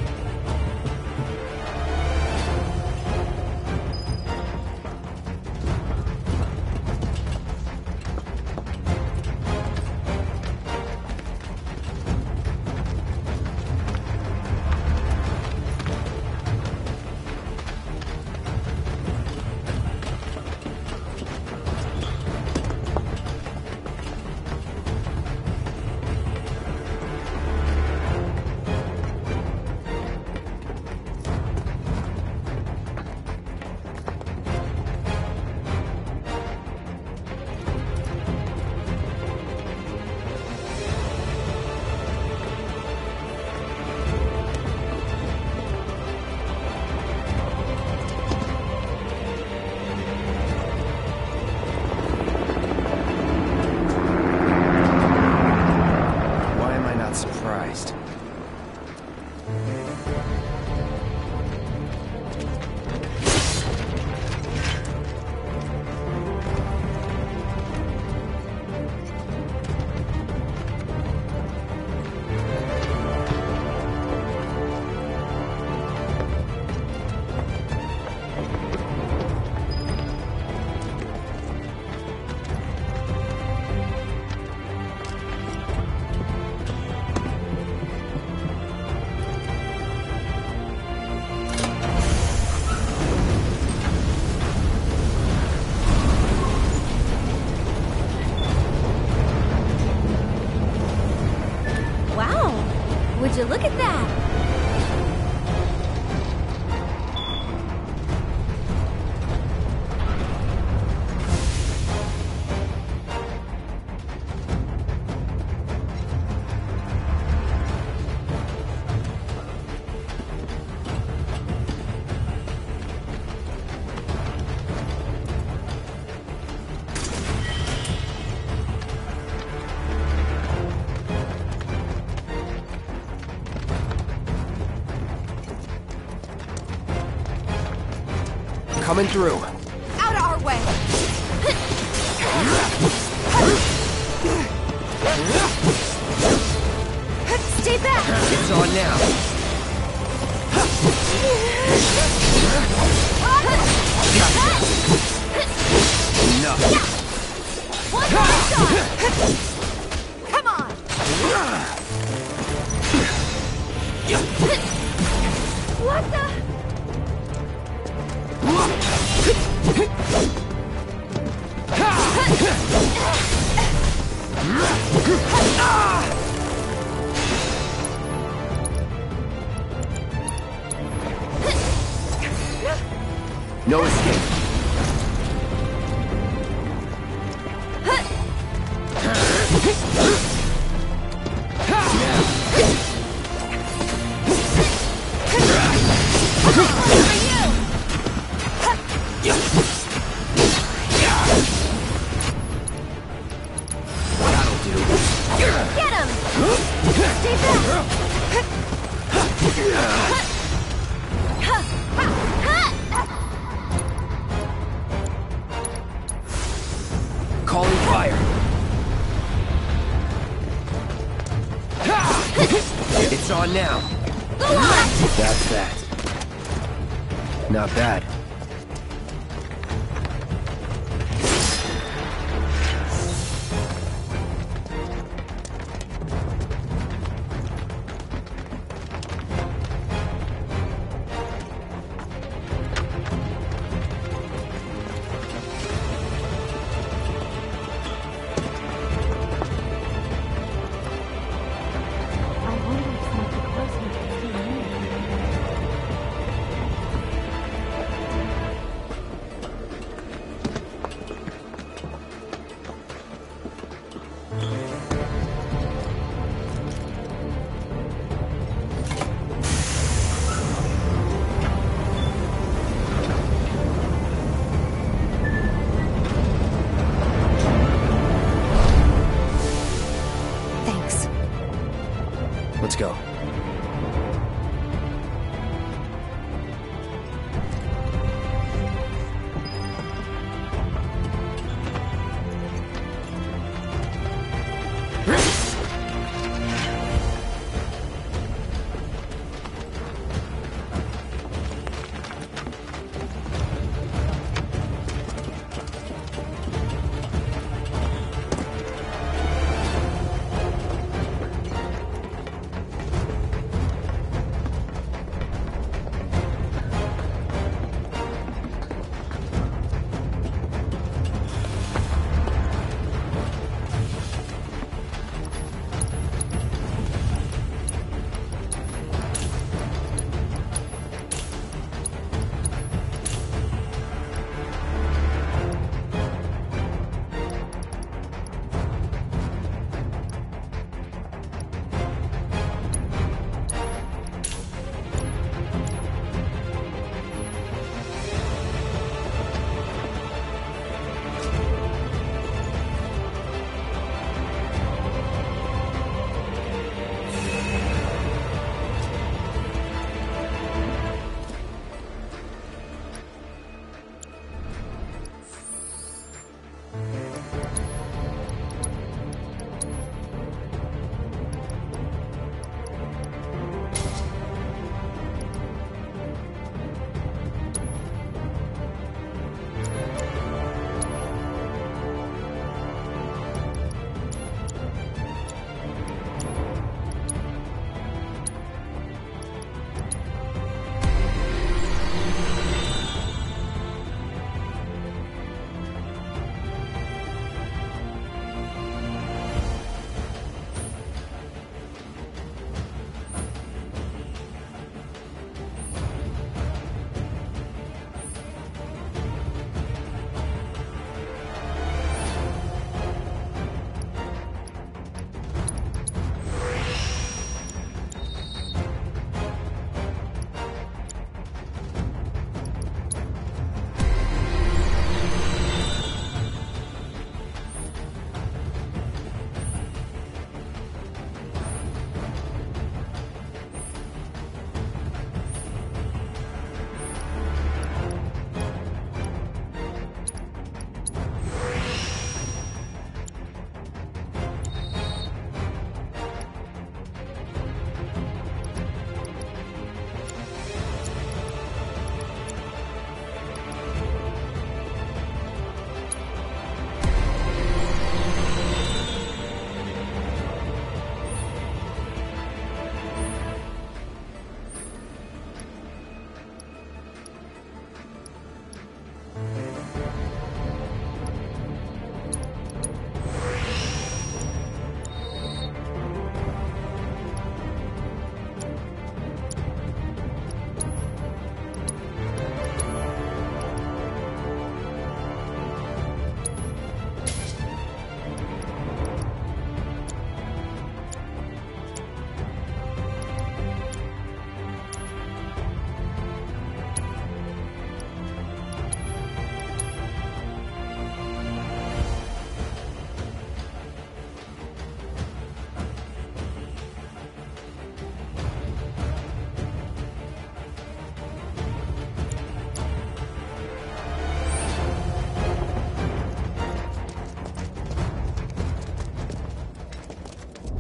Surprised. Would you look at that? Coming through. Out of our way! Stay back! It's on now. Enough. One more shot! Come on! What the? No escape. Calling fire. It's on now. That's that. Not bad.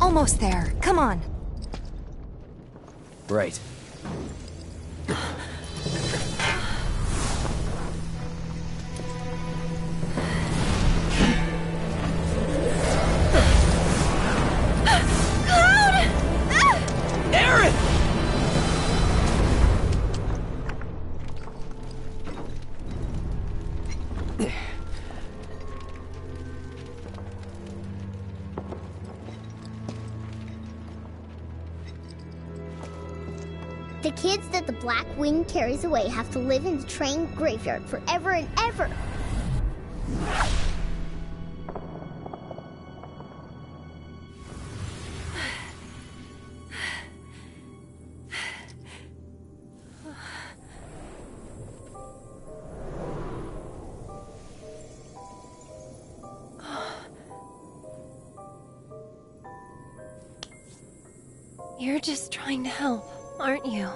almost there. Come on. Right. Aerith! The kids that the Black Wing carries away have to live in the train graveyard forever and ever. You're just trying to help, aren't you?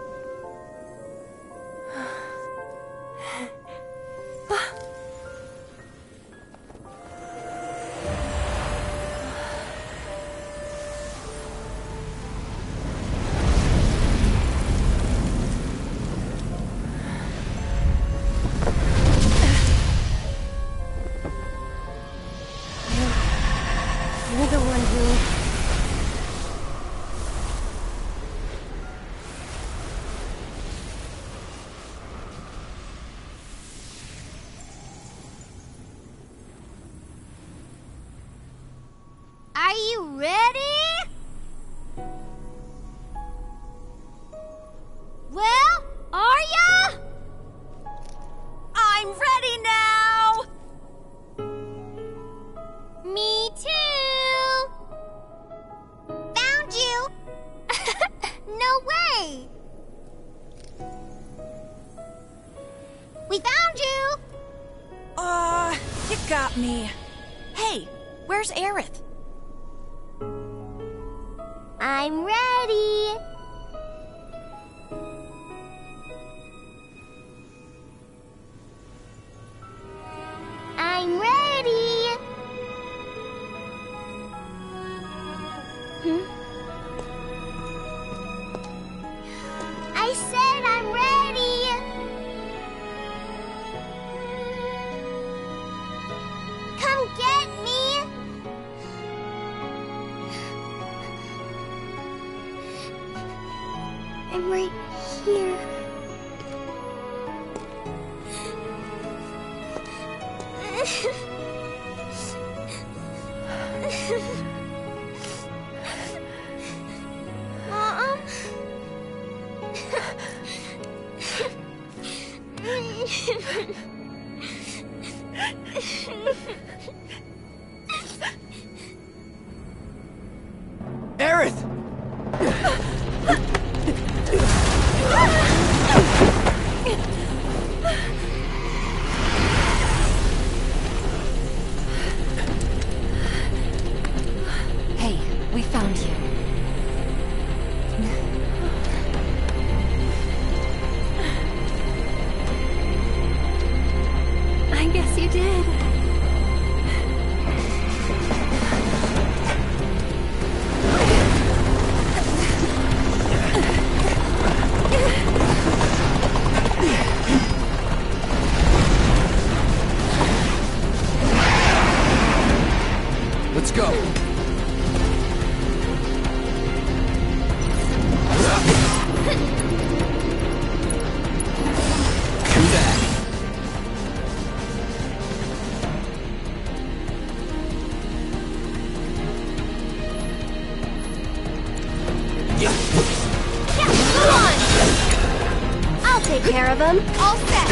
You're the one who... Are you ready? Well, are ya? I'm ready now! Me too. Found you. No way. We found you. You got me. Hey, where's Aerith? I'm ready. I'm ready. I said I'm ready. Come get me. I'm right here. Mom? Aerith! Hey, we found you. I guess you did. Let's go. Do that. I'll take care of him. All set.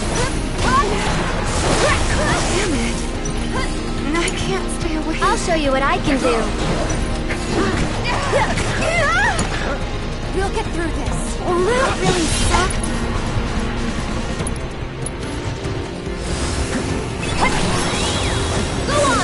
Damn it. I can't stay away. I'll show you what I can do. We'll get through this. That really sucked. Go on.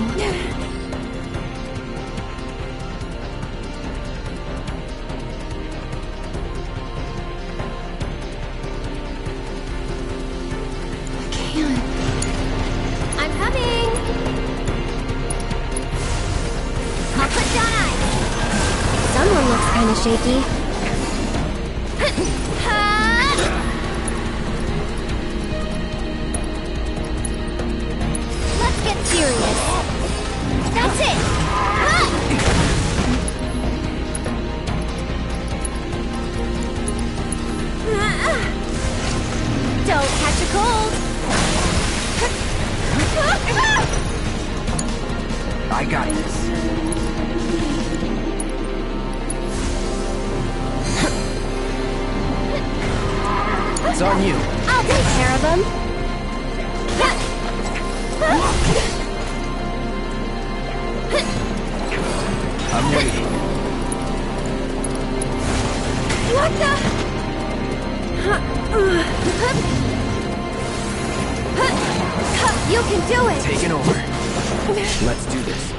I can't. I'm coming. I'll put down shaky. Let's get serious. That's it! Don't catch a cold! I got this. It's on you. I'll take care of him. I'm waiting. What the? You can do it! Taking over. Let's do this.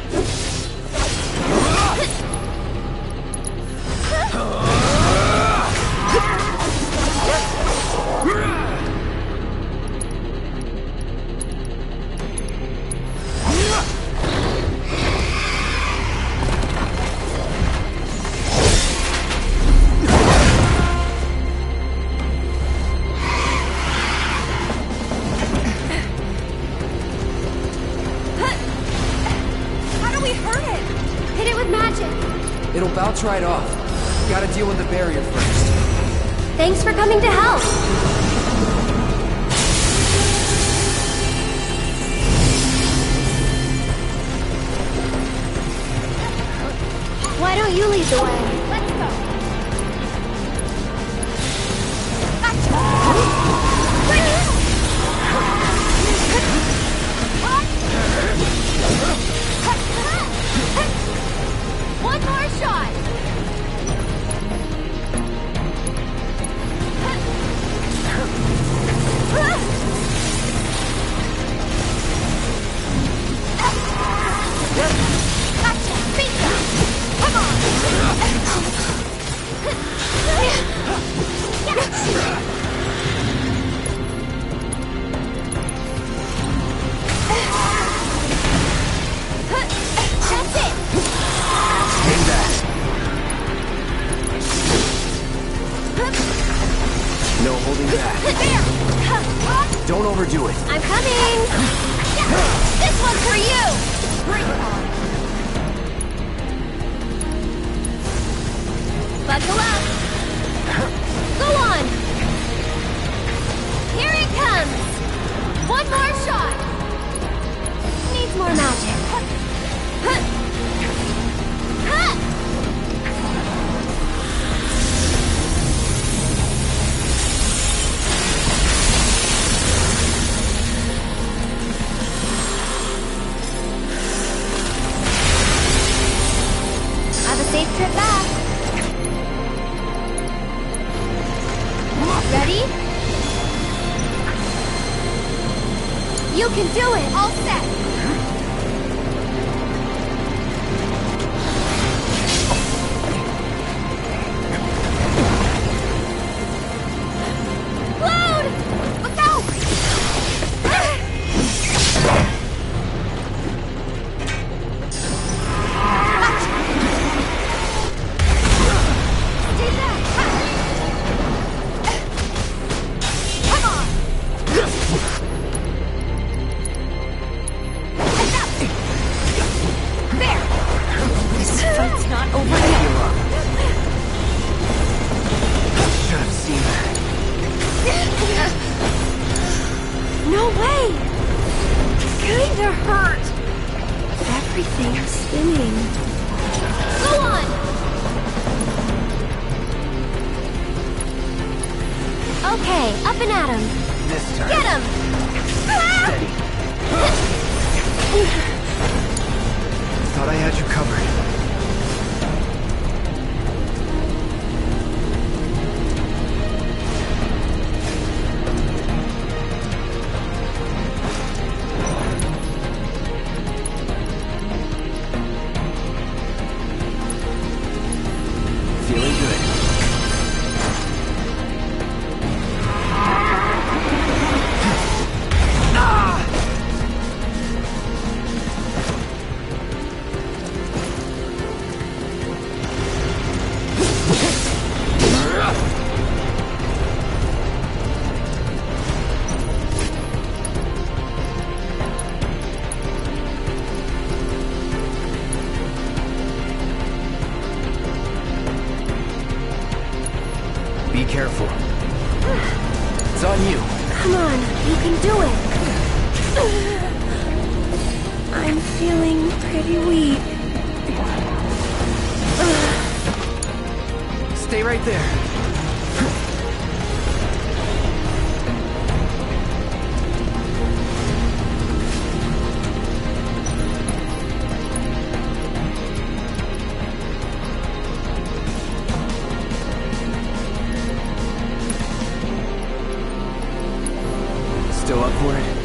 It'll bounce right off. Gotta deal with the barrier first. Thanks for coming to help. Why don't you lead the way? Let's go. One more shot! Gotcha! Bingo! Come on! That's it! Hang back. No holding back. There! Don't overdo it. I'm coming! This one's for you! Bring it on! Buckle up! Go on! Here it comes! One more shot! Needs more magic. Have a safe trip back. Ready? You can do it! All set! Load! Look out! Stay back! Come on! There! This fight's not over yet. Should have seen that. No way! Kinda hurt. Everything's spinning. Go on! Okay, up and at him. This time. Get him! Steady. Thought I had you covered. Feeling good. Be careful. It's on you. Come on, you can do it. I'm feeling pretty weak. Stay right there. Still up for it?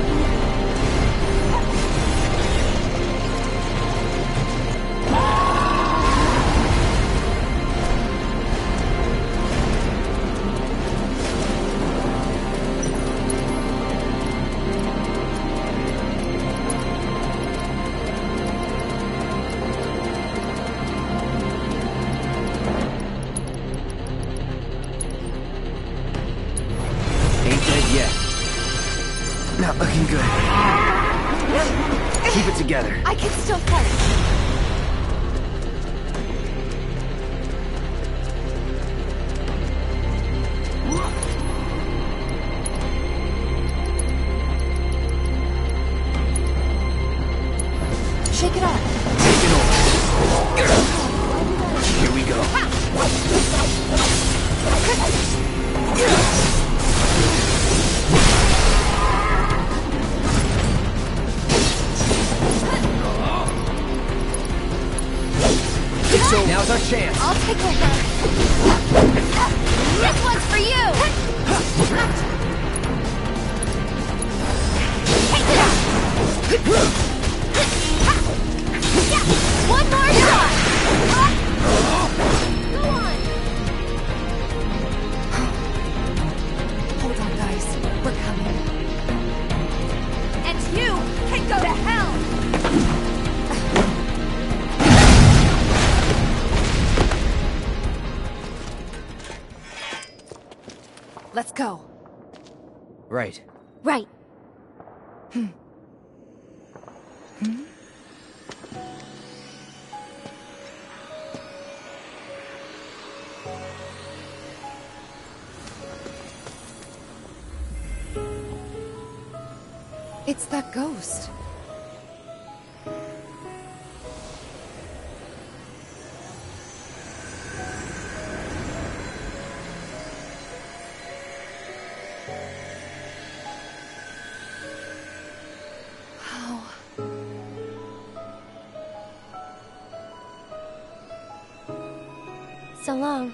Not looking good. Keep it together. I can still fight. Shake it off. Take it over. Here we go. So now's our chance. I'll take over. This one's for you. One more shot. Go on. Hold on, guys. We're coming. And you can go to hell. Let's go. Right. Right. It's that ghost. So long.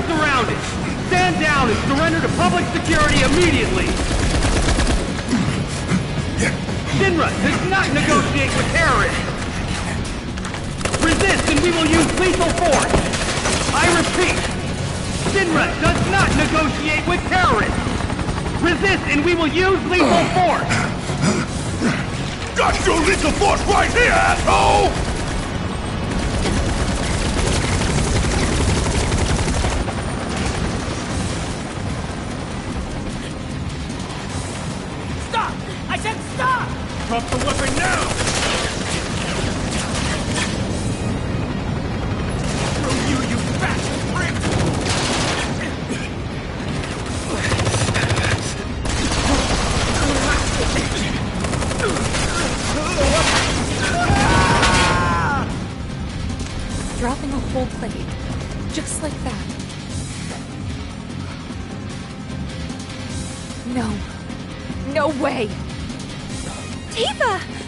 surrounded! Stand down and surrender to public security immediately! Shinra does not negotiate with terrorists! Resist and we will use lethal force! I repeat, Shinra does not negotiate with terrorists! Resist and we will use lethal force! Got your lethal force right here, asshole! Stop! I said stop! Drop the weapon now! Screw you, you fat prick! Dropping a whole plate. Just like that. No. No way! Tifa!